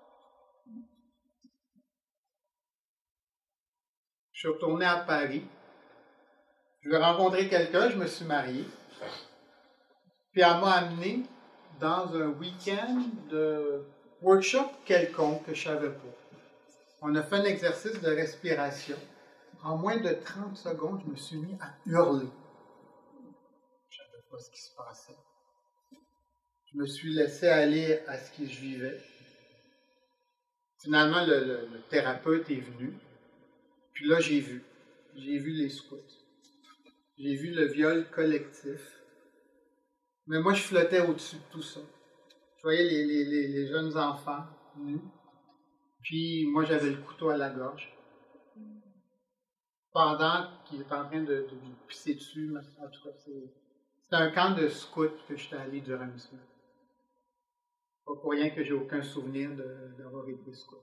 Je suis retourné à Paris. Je vais rencontrer quelqu'un, je me suis marié. Puis elle m'a amené dans un week-end de workshop quelconque que je ne savais pas. On a fait un exercice de respiration. En moins de trente secondes, je me suis mis à hurler. Je ne savais pas ce qui se passait. Je me suis laissé aller à ce que je vivais. Finalement, le, le, le thérapeute est venu. Puis là, j'ai vu. J'ai vu les scouts. J'ai vu le viol collectif. Mais moi, je flottais au-dessus de tout ça. Je voyais les, les, les, les jeunes enfants nus. Puis moi, j'avais le couteau à la gorge. Pendant qu'il est en train de, de, de pisser dessus, en tout cas, c'est, c'est un camp de scouts que j'étais allé durant une semaine. Pas pour rien que j'ai aucun souvenir de, d'avoir été scout.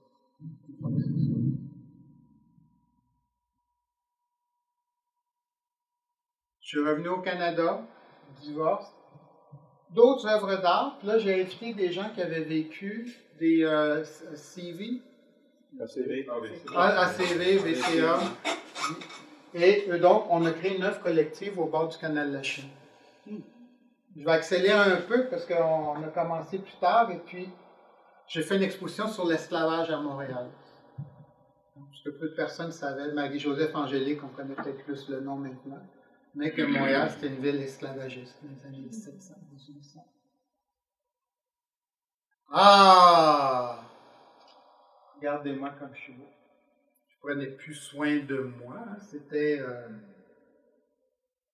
Je suis revenu au Canada, divorce. D'autres œuvres d'art. Puis là, j'ai invité des gens qui avaient vécu des euh, C V. A C V. A C V, V C A. Et euh, donc, on a créé une œuvre collective au bord du canal de la Chine. Je vais accélérer un peu parce qu'on a commencé plus tard et puis j'ai fait une exposition sur l'esclavage à Montréal. Ce que peu de personnes savaient, Marie-Joseph Angélique, on connaît peut-être plus le nom maintenant, mais que Montréal, c'était une ville esclavagiste dans les années dix-sept cents, dix-huit cents. Ah! Regardez-moi comme je suis beau. Je prenais plus soin de moi. Hein. C'était... Euh...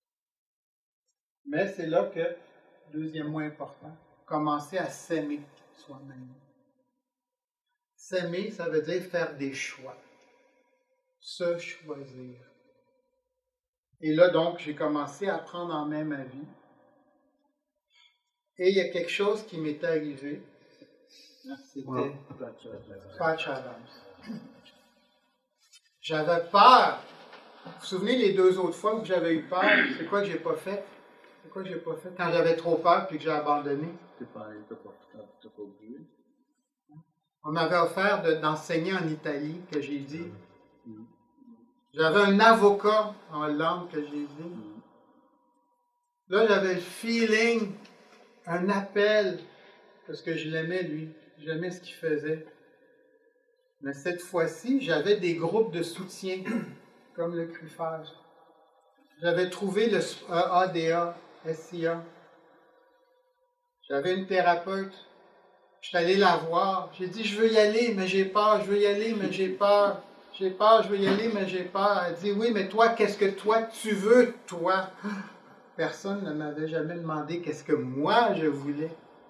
Mais c'est là que, deuxième mot important, commencer à s'aimer soi-même. S'aimer, ça veut dire faire des choix. Se choisir. Et là, donc, j'ai commencé à prendre en main ma vie. Et il y a quelque chose qui m'est arrivé. C'était Wow. Patch Adams. J'avais peur. Vous vous souvenez les deux autres fois où j'avais eu peur? C'est quoi que j'ai pas fait? C'est quoi que j'ai pas fait? Quand j'avais trop peur puis que j'ai abandonné. T'as pas, t'as pas, t'as, t'as pas oublié. On m'avait offert de- d'enseigner en Italie, que j'ai dit. J'avais un avocat en Hollande, que j'ai dit. Là, j'avais le feeling, un appel, parce que je l'aimais, lui. J'aimais ce qu'il faisait. Mais cette fois-ci, j'avais des groupes de soutien, comme le CRUFAGE. J'avais trouvé le A D A, S I A. J'avais une thérapeute. Je suis allé la voir. J'ai dit, je veux y aller, mais j'ai peur. Je veux y aller, mais j'ai peur. J'ai peur, je veux y aller, mais j'ai peur. Elle dit, oui, mais toi, qu'est-ce que toi, tu veux, toi? Personne ne m'avait jamais demandé qu'est-ce que moi, je voulais.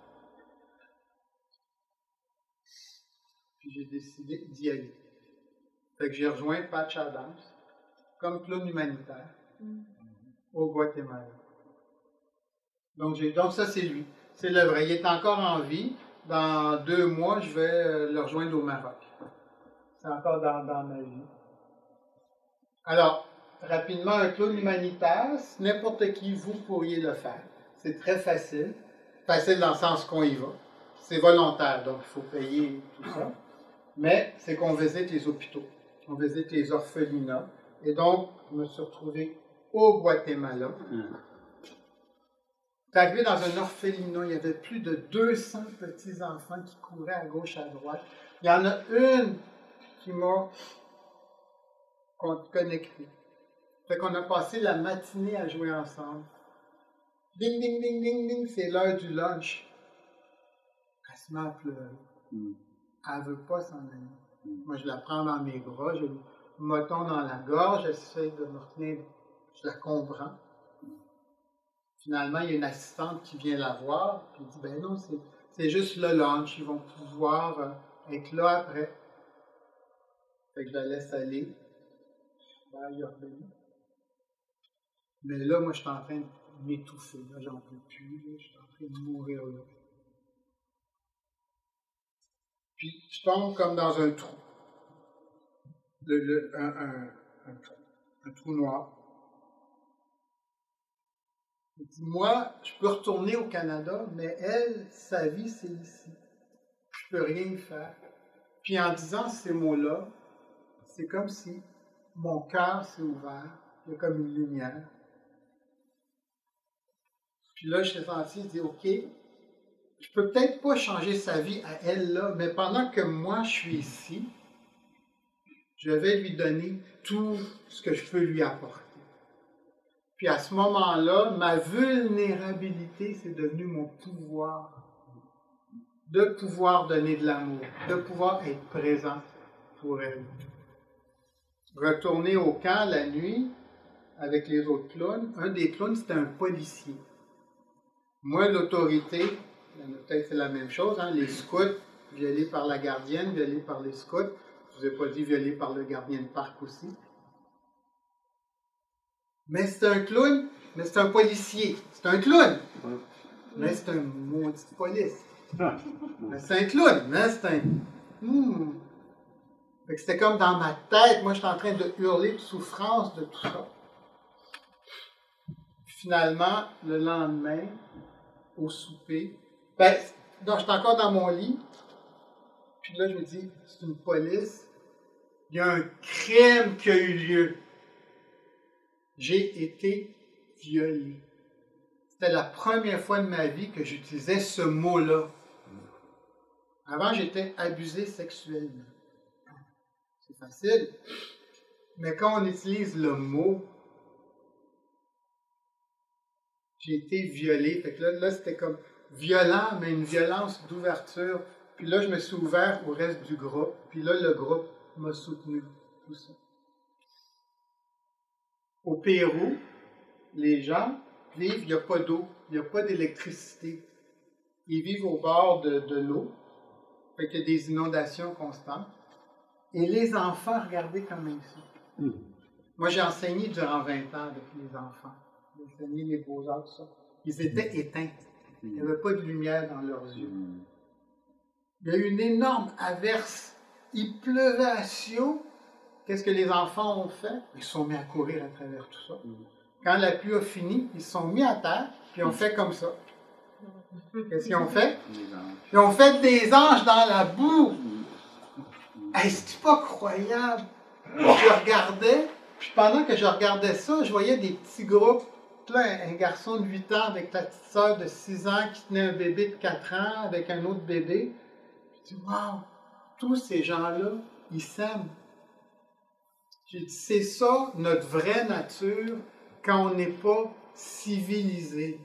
Puis j'ai décidé d'y aller. Fait que j'ai rejoint Patch Adams comme clown humanitaire au Guatemala. Donc, j'ai, donc ça, c'est lui. C'est le vrai. Il est encore en vie. Dans deux mois, je vais euh, le rejoindre au Maroc. C'est encore dans, dans ma vie. Alors, rapidement, un clown humanitaire, n'importe qui, vous pourriez le faire. C'est très facile. Facile dans le sens qu'on y va. C'est volontaire, donc il faut payer tout ça. Mais c'est qu'on visite les hôpitaux, on visite les orphelinats. Et donc, je me suis retrouvé au Guatemala. J'étais arrivé dans un orphelinat, il y avait plus de deux cents petits-enfants qui couraient à gauche, à droite. Il y en a une qui m'a connecté. Fait qu'on a passé la matinée à jouer ensemble. Ding, ding, ding, ding, ding, c'est l'heure du lunch. Elle se met à pleurer. Mm. Elle ne veut pas s'en aller. Moi, je la prends dans mes bras, je le moton dans la gorge, j'essaie de me retenir, je la comprends. Finalement, il y a une assistante qui vient la voir, puis elle dit, ben non, c'est, c'est juste le lunch, ils vont pouvoir euh, être là après. Fait que je la laisse aller. Ben, il est revenu. Mais là, moi, je suis en train de m'étouffer, là, j'en peux plus, là, je suis en train de mourir là. Puis je tombe comme dans un trou. Le, le, un, un, un trou. Un trou noir. Il dit, moi, je peux retourner au Canada, mais elle, sa vie, c'est ici. Je peux rien y faire. Puis en disant ces mots-là, c'est comme si mon cœur s'est ouvert. Il y a comme une lumière. Puis là, je suis senti, je dis, OK, je peux peut-être pas changer sa vie à elle là, mais pendant que moi je suis ici, je vais lui donner tout ce que je peux lui apporter. Puis à ce moment-là, ma vulnérabilité, c'est devenu mon pouvoir. De pouvoir donner de l'amour, de pouvoir être présent pour elle. Retourner au camp la nuit avec les autres clowns. Un des clowns, c'était un policier. Moi, l'autorité, peut-être c'est la même chose, hein, les scouts, violés par la gardienne, violés par les scouts. Je ne vous ai pas dit violés par le gardien de parc aussi. Mais c'est un clown, mais c'est un policier. C'est un clown, mais c'est un maudit police. Mais c'est un clown, mais c'est un... Hmm. Fait que c'était comme dans ma tête, moi j'étais en train de hurler de souffrance de tout ça. Finalement, le lendemain, au souper, ben, donc j'étais encore dans mon lit, puis là je me dis, c'est une police, il y a un crime qui a eu lieu. J'ai été violé. C'était la première fois de ma vie que j'utilisais ce mot-là. Avant, j'étais abusé sexuellement. C'est facile. Mais quand on utilise le mot, j'ai été violé. Fait que là, là c'était comme violent, mais une violence d'ouverture. Puis là, je me suis ouvert au reste du groupe. Puis là, le groupe m'a soutenu. Tout ça. Au Pérou, les gens vivent, il n'y a pas d'eau, il n'y a pas d'électricité. Ils vivent au bord de, de l'eau. Fait qu'il y a des inondations constantes. Et les enfants, regardez comment ils sont. Mm. Moi, j'ai enseigné durant vingt ans avec les enfants. J'ai enseigné les beaux-arts, tout ça. Ils étaient éteints. Il n'y avait pas de lumière dans leurs yeux. Il y a eu une énorme averse. Il pleuvait à Sio. Qu'est-ce que les enfants ont fait? Ils se sont mis à courir à travers tout ça. Quand la pluie a fini, ils se sont mis à terre, puis ont fait comme ça. Qu'est-ce qu'ils ont fait? Ils ont fait des anges dans la boue. Hey, c'est pas croyable. Je regardais, puis pendant que je regardais ça, je voyais des petits groupes. Là, un garçon de huit ans avec la petite sœur de six ans qui tenait un bébé de quatre ans avec un autre bébé. Je dis, wow, tous ces gens-là, ils s'aiment. J'ai dit, c'est ça notre vraie nature quand on n'est pas civilisé.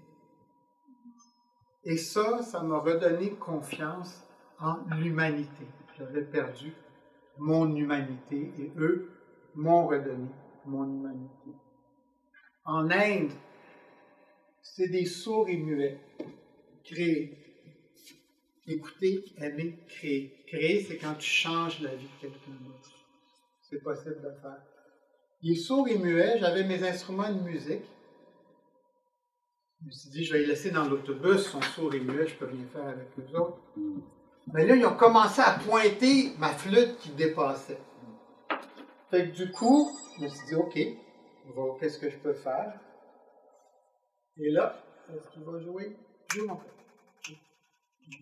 Et ça, ça m'a redonné confiance en l'humanité. J'avais perdu mon humanité et eux m'ont redonné mon humanité. En Inde, c'est des sourds et muets. Créer. Écouter, aimer, créer. Créer, c'est quand tu changes la vie de quelqu'un d'autre. C'est possible de faire. Les sourds et muets, j'avais mes instruments de musique. Je me suis dit, je vais les laisser dans l'autobus, ils sont sourds et muets, je ne peux rien faire avec eux autres. Mais là, ils ont commencé à pointer ma flûte qui dépassait. Fait que du coup, je me suis dit, OK, qu'est-ce que je peux faire? Et là, est-ce qu'il va jouer? Joue mon frère. Je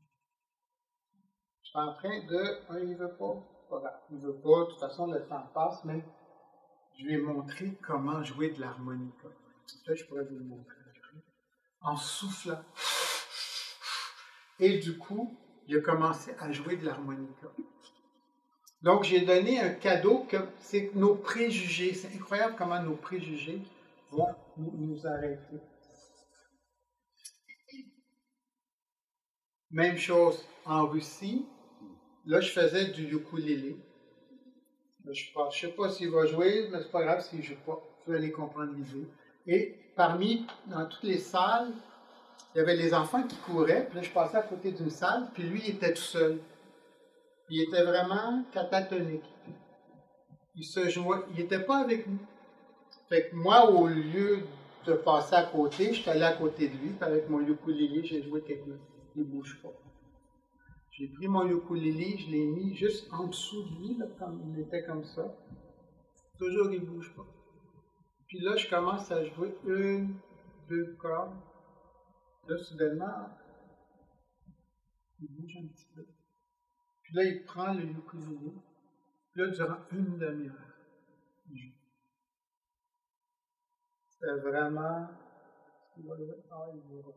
suis en train de... Ah, il ne veut pas. Pas grave. Il ne veut pas. De toute façon, le temps passe, mais je lui ai montré comment jouer de l'harmonica. Là, je pourrais vous le montrer. En soufflant. Et du coup, il a commencé à jouer de l'harmonica. Donc, j'ai donné un cadeau que c'est nos préjugés. C'est incroyable comment nos préjugés vont nous, nous arrêter. Même chose en Russie. Là, je faisais du ukulélé. Là, je ne sais pas s'il va jouer, mais c'est pas grave s'il ne joue pas. Vous allez comprendre l'idée. Et parmi, dans toutes les salles, il y avait les enfants qui couraient. Puis là, je passais à côté d'une salle, puis lui, il était tout seul. Il était vraiment catatonique. Il se jouait, il n'était pas avec nous. Fait que moi, au lieu de passer à côté, je suis allé à côté de lui, puis avec mon ukulélé, j'ai joué quelques minutes. Il ne bouge pas. J'ai pris mon ukulélé, je l'ai mis juste en dessous de lui, là, comme il était comme ça. Toujours, il ne bouge pas. Puis là, je commence à jouer une, deux cordes. Là, soudainement, il bouge un petit peu. Puis là, il prend le ukulélé. Puis là, durant une demi-heure, il joue. C'était vraiment... Ah, il jouera.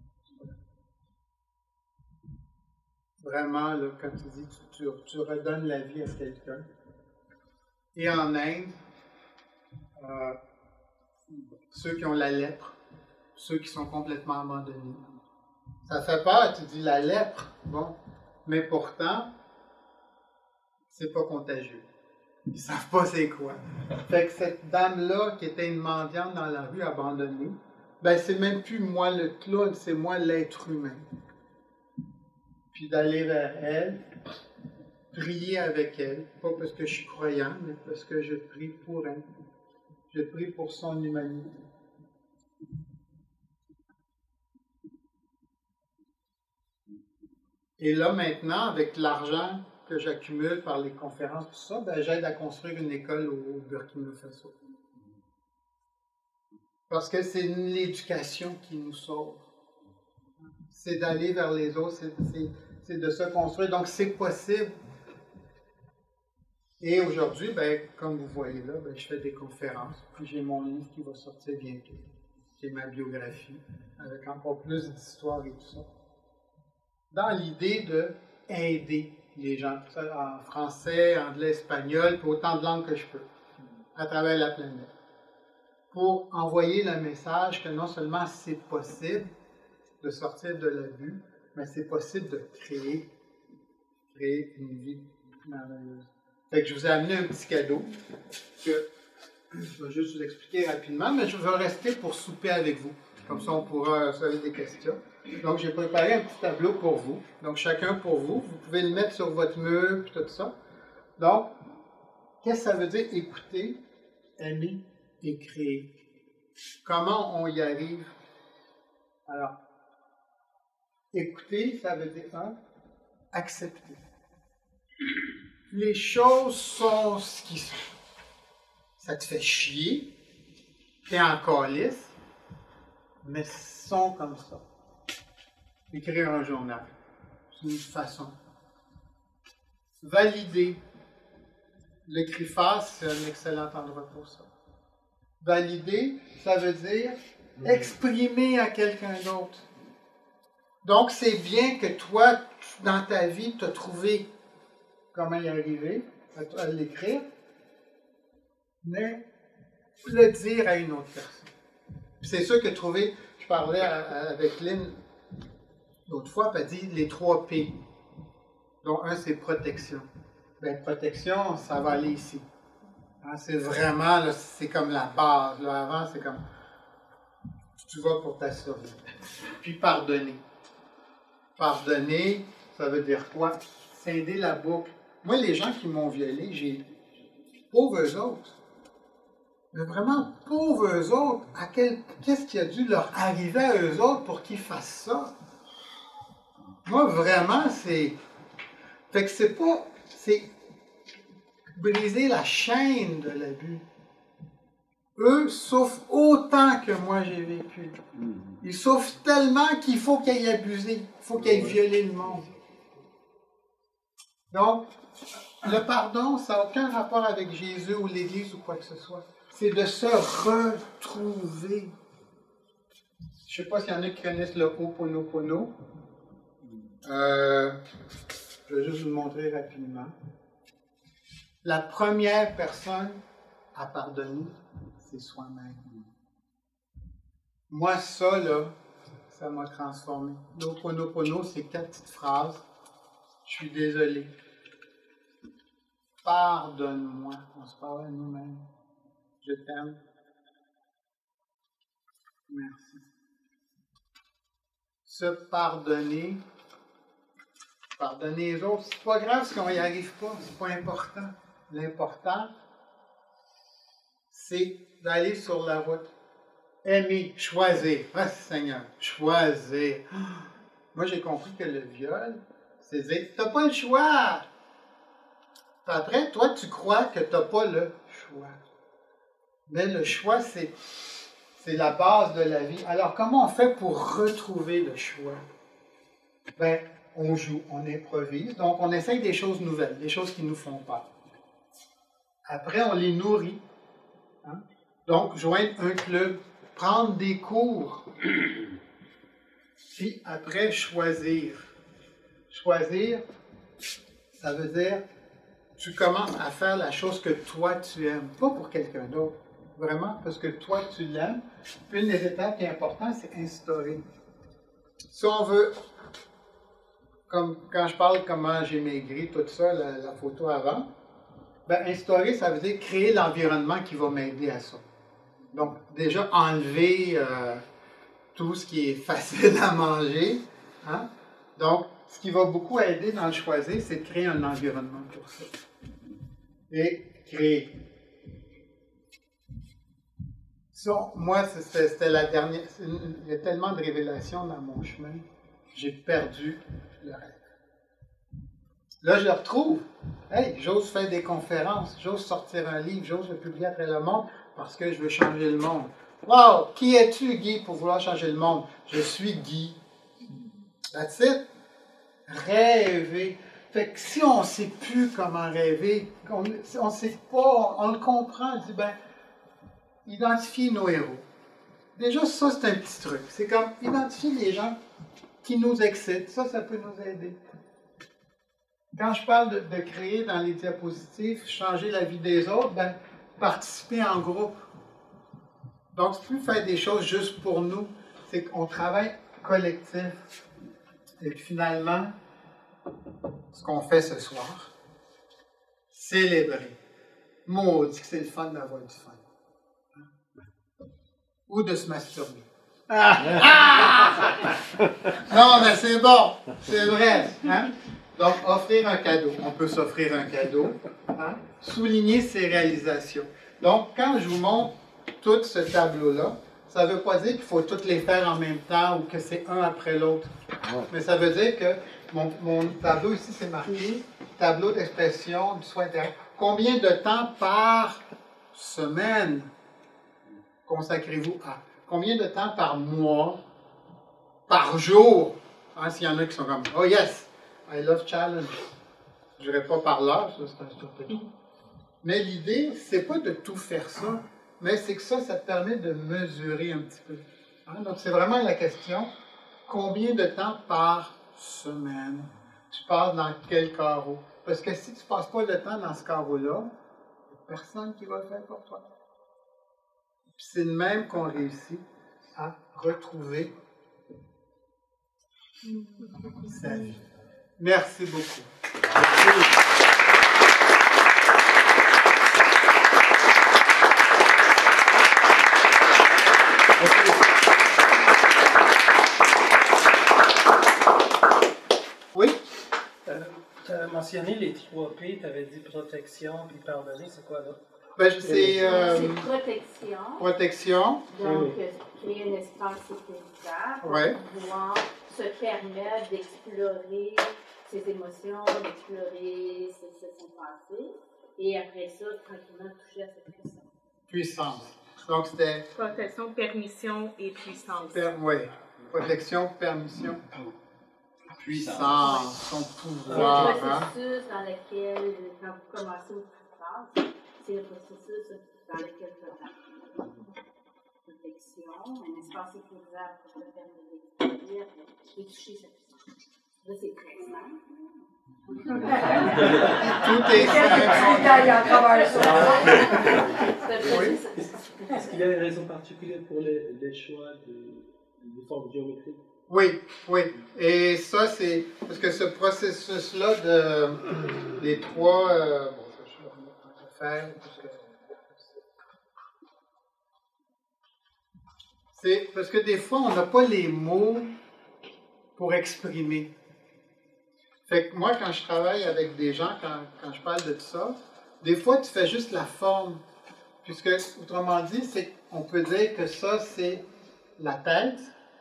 Vraiment, là, quand tu dis, tu, tu, tu redonnes la vie à quelqu'un. Et en Inde, euh, ceux qui ont la lèpre, ceux qui sont complètement abandonnés. Ça fait peur, tu dis la lèpre, bon, mais pourtant, c'est pas contagieux. Ils savent pas c'est quoi. Fait que cette dame-là, qui était une mendiante dans la rue abandonnée, ben c'est même plus moi le clown, c'est moi l'être humain. Puis d'aller vers elle, prier avec elle, pas parce que je suis croyant, mais parce que je prie pour elle. Je prie pour son humanité. Et là, maintenant, avec l'argent que j'accumule par les conférences, tout ça, ben, j'aide à construire une école au Burkina Faso. Parce que c'est l'éducation qui nous sauve. C'est d'aller vers les autres, c'est de se construire. Donc, c'est possible. Et aujourd'hui, ben, comme vous voyez là, ben, je fais des conférences. Puis j'ai mon livre qui va sortir bientôt. C'est ma biographie, avec encore plus d'histoire et tout ça. Dans l'idée de aider les gens, en français, anglais, espagnol, puis autant de langues que je peux, à travers la planète. Pour envoyer le message que non seulement c'est possible de sortir de l'abus, mais c'est possible de créer, créer une vie merveilleuse. Fait que je vous ai amené un petit cadeau que je vais juste vous expliquer rapidement, mais je vais rester pour souper avec vous. Comme ça, on pourra se poser des questions. Donc, j'ai préparé un petit tableau pour vous. Donc, chacun pour vous. Vous pouvez le mettre sur votre mur, puis tout ça. Donc, qu'est-ce que ça veut dire écouter, aimer et créer? Comment on y arrive? Alors, écouter, ça veut dire, un, accepter. Les choses sont ce qui sont. Ça te fait chier, t'es en calice, mais sont comme ça. Écrire un journal, c'est une façon. Valider. L'écriphase, c'est un excellent endroit pour ça. Valider, ça veut dire exprimer à quelqu'un d'autre. Donc, c'est bien que toi, dans ta vie, tu as trouvé comment y arriver, à, à l'écrire, mais le dire à une autre personne. C'est sûr que trouver, je parlais à, à, avec Lynn l'autre fois, puis elle dit les trois P, dont un, c'est protection. Bien, protection, ça va aller ici. Hein, c'est vraiment, là, c'est comme la base. Là, avant, c'est comme, tu vas pour ta survie. Puis pardonner. Pardonner, ça veut dire quoi? Scinder la boucle. Moi, les gens qui m'ont violé, j'ai pauvres eux autres. Mais vraiment, pauvres eux autres, à quel, qu'est-ce qui a dû leur arriver à eux autres pour qu'ils fassent ça? Moi, vraiment, c'est... Fait que c'est pas... C'est briser la chaîne de l'abus. Eux souffrent autant que moi j'ai vécu. Ils souffrent tellement qu'il faut qu'ils aient abusé. Il faut qu'ils aient violé le monde. Donc, le pardon, ça n'a aucun rapport avec Jésus ou l'Église ou quoi que ce soit. C'est de se retrouver. Je ne sais pas s'il y en a qui connaissent le Ho'oponopono. Euh, je vais juste vous le montrer rapidement. La première personne à pardonner, c'est soi-même. Moi, ça, là, ça m'a transformé. L'Ho'oponopono, c'est quatre petites phrases. Je suis désolé. Pardonne-moi. On se parle à nous-mêmes. Je t'aime. Merci. Se pardonner. Pardonner les autres, c'est pas grave si on n'y arrive pas, c'est pas important. L'important, c'est d'aller sur la route. Aimer, choisir. Ah, Seigneur, choisir. Moi, j'ai compris que le viol, c'est dire, t'as pas le choix. Puis après, toi, tu crois que t'as pas le choix. Mais le choix, c'est, c'est la base de la vie. Alors, comment on fait pour retrouver le choix? Ben, on joue, on improvise, donc on essaye des choses nouvelles, des choses qui nous font peur. Après, on les nourrit. Hein? Donc, joindre un club, prendre des cours, puis après, choisir. Choisir, ça veut dire, tu commences à faire la chose que toi, tu aimes, pas pour quelqu'un d'autre, vraiment, parce que toi, tu l'aimes. Puis une des étapes qui est importante, c'est instaurer. Si on veut... Comme quand je parle comment j'ai maigri, tout ça, la, la photo avant, ben, instaurer, ça veut dire créer l'environnement qui va m'aider à ça. Donc, déjà, enlever euh, tout ce qui est facile à manger. Hein? Donc, ce qui va beaucoup aider dans le choisir, c'est de créer un environnement pour ça. Et créer. Ça, moi, c'était, c'était la dernière... Il y a tellement de révélations dans mon chemin. J'ai perdu le rêve. Là, je le retrouve. Hey, j'ose faire des conférences, j'ose sortir un livre, j'ose le publier après le monde parce que je veux changer le monde. Wow! Qui es-tu, Guy, pour vouloir changer le monde? Je suis Guy. That's it. Rêver. Fait que si on ne sait plus comment rêver, on ne sait pas, on le comprend, on dit, ben, identifier nos héros. Déjà, ça, c'est un petit truc. C'est comme identifier les gens qui nous excitent. Ça, ça peut nous aider. Quand je parle de, de créer dans les diapositives, changer la vie des autres, ben, participer en groupe. Donc, c'est plus faire des choses juste pour nous, c'est qu'on travaille collectif. Et puis finalement, ce qu'on fait ce soir, célébrer. Maudit que c'est le fun d'avoir du fun. Ou de se masturber. Ah! Non, mais c'est bon, c'est vrai. Hein? Donc, offrir un cadeau. On peut s'offrir un cadeau. Hein? Souligner ses réalisations. Donc, quand je vous montre tout ce tableau-là, ça ne veut pas dire qu'il faut toutes les faire en même temps ou que c'est un après l'autre. Mais ça veut dire que mon, mon tableau ici, c'est marqué tableau d'expression du soin intérieur. Combien de temps par semaine consacrez-vous à? Combien de temps par mois, par jour? Hein, s'il y en a qui sont comme, oh yes, I love challenge. Je n'irai pas par là, ça c'est un stupide. Mais l'idée, c'est pas de tout faire ça, mais c'est que ça, ça te permet de mesurer un petit peu. Hein? Donc c'est vraiment la question, combien de temps par semaine tu passes dans quel carreau? Parce que si tu ne passes pas de temps dans ce carreau-là, il n'y a personne qui va le faire pour toi. C'est le même qu'on réussit à retrouver sa vie. Merci beaucoup. Merci. Oui? Euh, tu as mentionné les trois P, tu avais dit protection puis pardonner, c'est quoi là? Ben, c'est euh, C'est protection. protection. Donc, euh, créer un espace sécuritaire pour Ouais. pouvoir se permettre d'explorer ses émotions, d'explorer ses, ses, ses pensées, et après ça, tranquillement toucher à cette puissance. Puissance. Donc, c'était. Protection, permission et puissance. Per, oui. Protection, permission, puissance, son C'est pouvoir. le Hein? processus dans lequel, quand vous commencez au plus c'est le processus dans lequel tu as protection, un espace sécuritaire pour te permettre d'explorer et toucher cette puissance. Là, c'est très simple. Tout est simple. Est-ce qu'il y a une raison particulière pour les, les choix de, de formes géométriques? Oui, oui. Et ça, c'est parce que ce processus-là de les trois. Euh, bon, ça, je vais remettre faire. Parce que, c'est parce que des fois, on n'a pas les mots pour exprimer. Fait que moi, quand je travaille avec des gens, quand, quand je parle de tout ça, des fois, tu fais juste la forme. Puisque, autrement dit, c'est, on peut dire que ça, c'est la tête,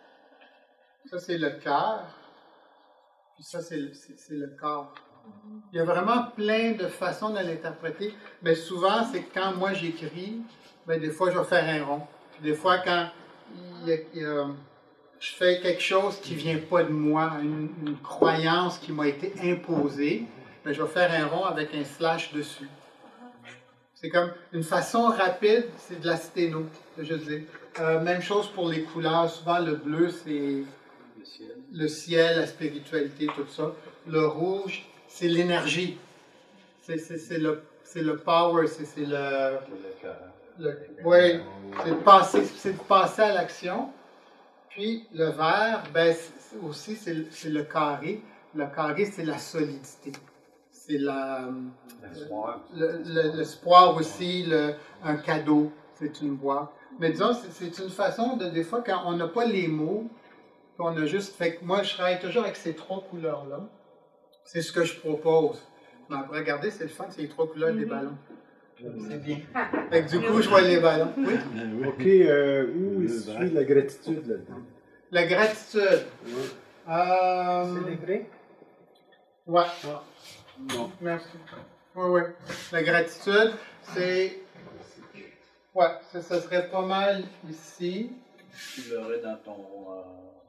ça, c'est le cœur, puis ça, c'est le, c'est, c'est le corps. Il y a vraiment plein de façons de l'interpréter, mais souvent, c'est que quand moi, j'écris, ben, des fois, je vais faire un rond. Puis des fois, quand il y a, il y a, je fais quelque chose qui ne vient pas de moi, une, une croyance qui m'a été imposée, ben, je vais faire un rond avec un slash dessus. C'est comme une façon rapide, c'est de la sténo, je dis. Euh, même chose pour les couleurs. Souvent, le bleu, c'est le ciel. le ciel, la spiritualité, tout ça. Le rouge, c'est l'énergie. C'est, c'est, c'est, le, c'est le power, c'est, c'est le... le oui, c'est de passer, c'est de passer à l'action. Puis le vert, ben, c'est, aussi, c'est le, c'est le carré. Le carré, c'est la solidité. C'est la, l'espoir. Le, le, l'espoir aussi, le, un cadeau, c'est une boîte. Mais disons, c'est, c'est une façon de, des fois, quand on n'a pas les mots, qu'on a juste fait. Moi, je travaille toujours avec ces trois couleurs-là. C'est ce que je propose. Mais regardez, c'est le fun, c'est les trois couleurs des ballons. C'est bien. Fait que du coup, je vois les ballons. Oui? OK, euh, où il suit la gratitude là-dedans? La gratitude. Oui. Euh, Célébrer? Ouais. Ah. Non. Merci. Oui, oui. La gratitude, c'est. Ouais, ça, ça serait pas mal ici. Tu l'aurais dans ton euh,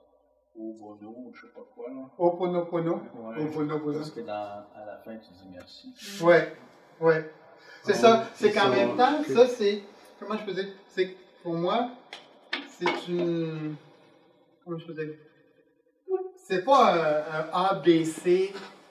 Obono, je sais pas quoi, là. Oponopono. Ouais. Oponopono. Parce que dans, à la fin, tu dis merci. Ouais, ouais. C'est Ah, ça. C'est c'est qu'en ça, même temps, okay. ça, c'est. Comment je peux dire? C'est que pour moi, c'est une. Comment je peux dire? C'est pas un, un A B C.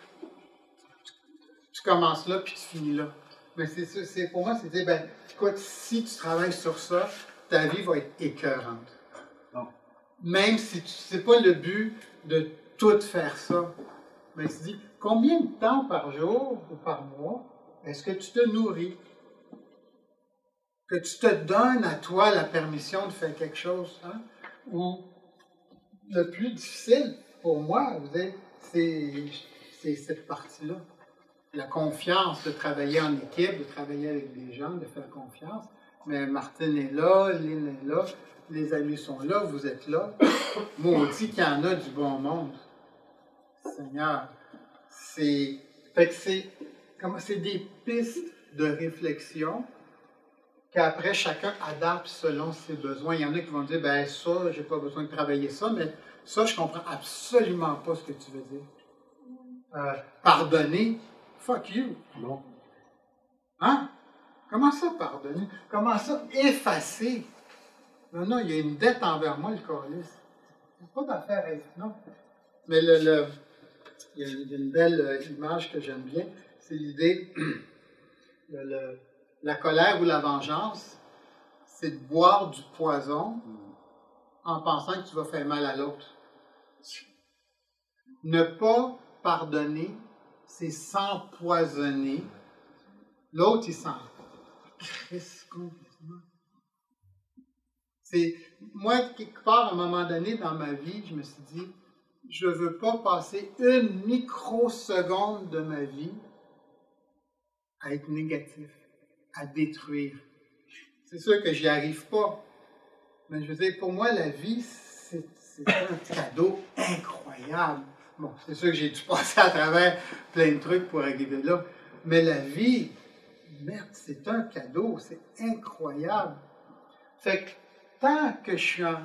Tu commences là, puis tu finis là. Mais c'est, c'est, pour moi, c'est dire, ben, écoute, si tu travailles sur ça, ta vie va être écœurante. Non. Même si tu, c'est pas le but de tout faire ça. Mais tu dis, combien de temps par jour ou par mois est-ce que tu te nourris? Que tu te donnes à toi la permission de faire quelque chose. Hein? où le plus difficile pour moi, vous savez, c'est, c'est cette partie-là. La confiance de travailler en équipe, de travailler avec des gens, de faire confiance. Mais Martine est là, Lynn est là, les amis sont là, vous êtes là. Maudit qu'il y en a du bon monde. Seigneur, c'est, fait que c'est, comment, c'est des pistes de réflexion qu'après chacun adapte selon ses besoins. Il y en a qui vont dire, ben ça, j'ai pas besoin de travailler ça, mais ça, je comprends absolument pas ce que tu veux dire. Euh, pardonner, fuck you. Non. Hein? Comment ça pardonner? Comment ça effacer? Non, non, il y a une dette envers moi, le calice. Il n'y a pas d'affaire à... Non. Mais le, le, il y a une belle image que j'aime bien, c'est l'idée, le, le, la colère ou la vengeance, c'est de boire du poison en pensant que tu vas faire mal à l'autre. Ne pas pardonner, c'est s'empoisonner. L'autre, il s'en crisse complètement. C'est, moi, quelque part, à un moment donné dans ma vie, je me suis dit, je ne veux pas passer une microseconde de ma vie à être négatif, à détruire. C'est sûr que j'y arrive pas. Mais je veux dire, pour moi, la vie, c'est, c'est un cadeau incroyable. Bon, c'est sûr que j'ai dû passer à travers plein de trucs pour arriver là. Mais la vie, merde, c'est un cadeau, c'est incroyable. Fait que tant que je suis en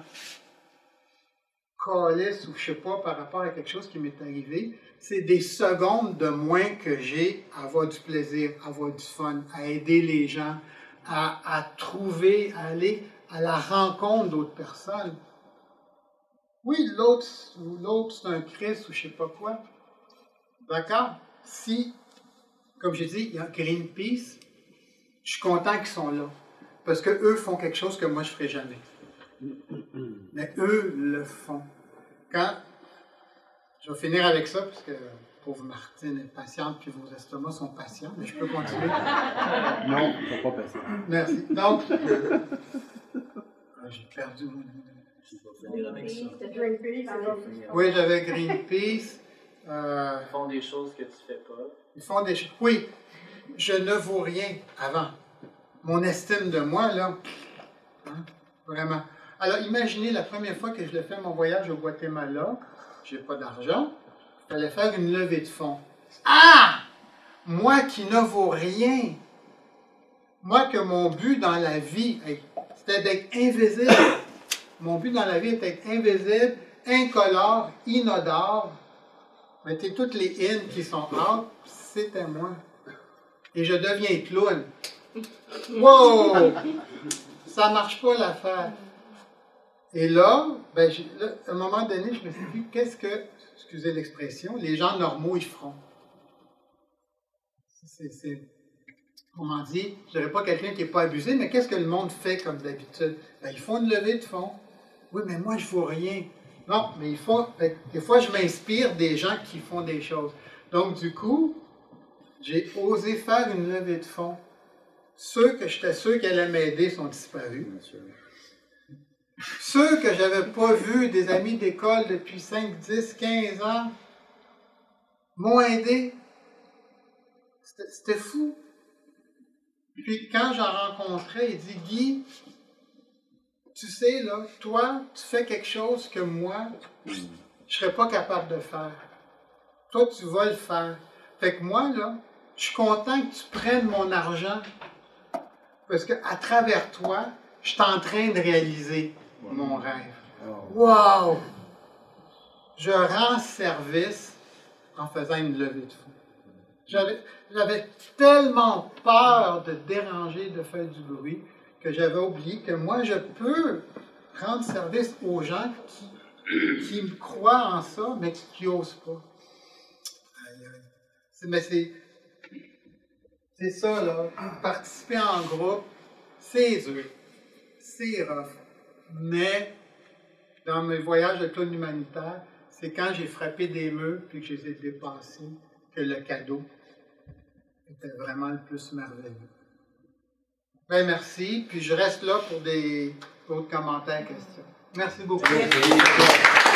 calice ou je sais pas par rapport à quelque chose qui m'est arrivé, c'est des secondes de moins que j'ai à avoir du plaisir, à avoir du fun, à aider les gens, à, à trouver, à aller à la rencontre d'autres personnes. Oui, l'autre, l'autre c'est un Christ ou je sais pas quoi. D'accord? Si, comme j'ai dit, il y a Greenpeace, je suis content qu'ils sont là. Parce qu'eux font quelque chose que moi je ne ferai jamais. Mais eux le font. Quand, je vais finir avec ça, parce que pauvre Martine est patiente, puis vos estomacs sont patients, mais je peux continuer. Non, ils ne sont pas patients. Merci. Donc, euh, j'ai perdu mon... Oui, j'avais Greenpeace. Euh, Ils font des choses que tu ne fais pas. Ils font des choses. Oui, je ne vaux rien avant. Mon estime de moi, là, hein, vraiment. Alors, imaginez la première fois que je l'ai fait mon voyage au Guatemala, j'ai pas d'argent, il fallait faire une levée de fonds. Ah! Moi qui ne vaux rien, moi que mon but dans la vie, c'était d'être invisible. Mon but dans la vie était d'être invisible, incolore, inodore. Mettez toutes les in qui sont out, c'était moi. Et je deviens clown. Wow! Ça ne marche pas l'affaire. Et là, ben, là, à un moment donné, je me suis dit, qu'est-ce que, excusez l'expression, les gens normaux, ils feront? C'est, c'est, comment dire, je ne dirais pas quelqu'un qui n'est pas abusé, mais qu'est-ce que le monde fait comme d'habitude? Ben, ils font une levée de fonds. Oui, mais moi, je ne vaux rien. Non, mais il faut, ben, des fois, je m'inspire des gens qui font des choses. Donc, du coup, j'ai osé faire une levée de fonds. Ceux que j'étais sûr qui allaient m'aider sont disparus. Ceux que je n'avais pas vus, des amis d'école depuis cinq, dix, quinze ans, m'ont aidé. C'était, c'était fou. Puis quand j'en rencontrais, il dit, Guy, tu sais, là, toi, tu fais quelque chose que moi, je ne serais pas capable de faire. Toi, tu vas le faire. Fait que moi, là, je suis content que tu prennes mon argent parce qu'à travers toi, je suis en train de réaliser mon rêve. Wow! Je rends service en faisant une levée de fonds. J'avais, j'avais tellement peur de déranger, de faire du bruit, que j'avais oublié que moi, je peux rendre service aux gens qui, qui me croient en ça, mais qui n'osent pas. Aïe, aïe. C'est, mais c'est, c'est ça, là. Participer en groupe, c'est dur, c'est rough. Mais dans mes voyages de clown humanitaire, c'est quand j'ai frappé des murs puis que je les ai dépassés que le cadeau était vraiment le plus merveilleux. Ben merci, puis je reste là pour des d'autres commentaires, questions. Merci beaucoup. Merci.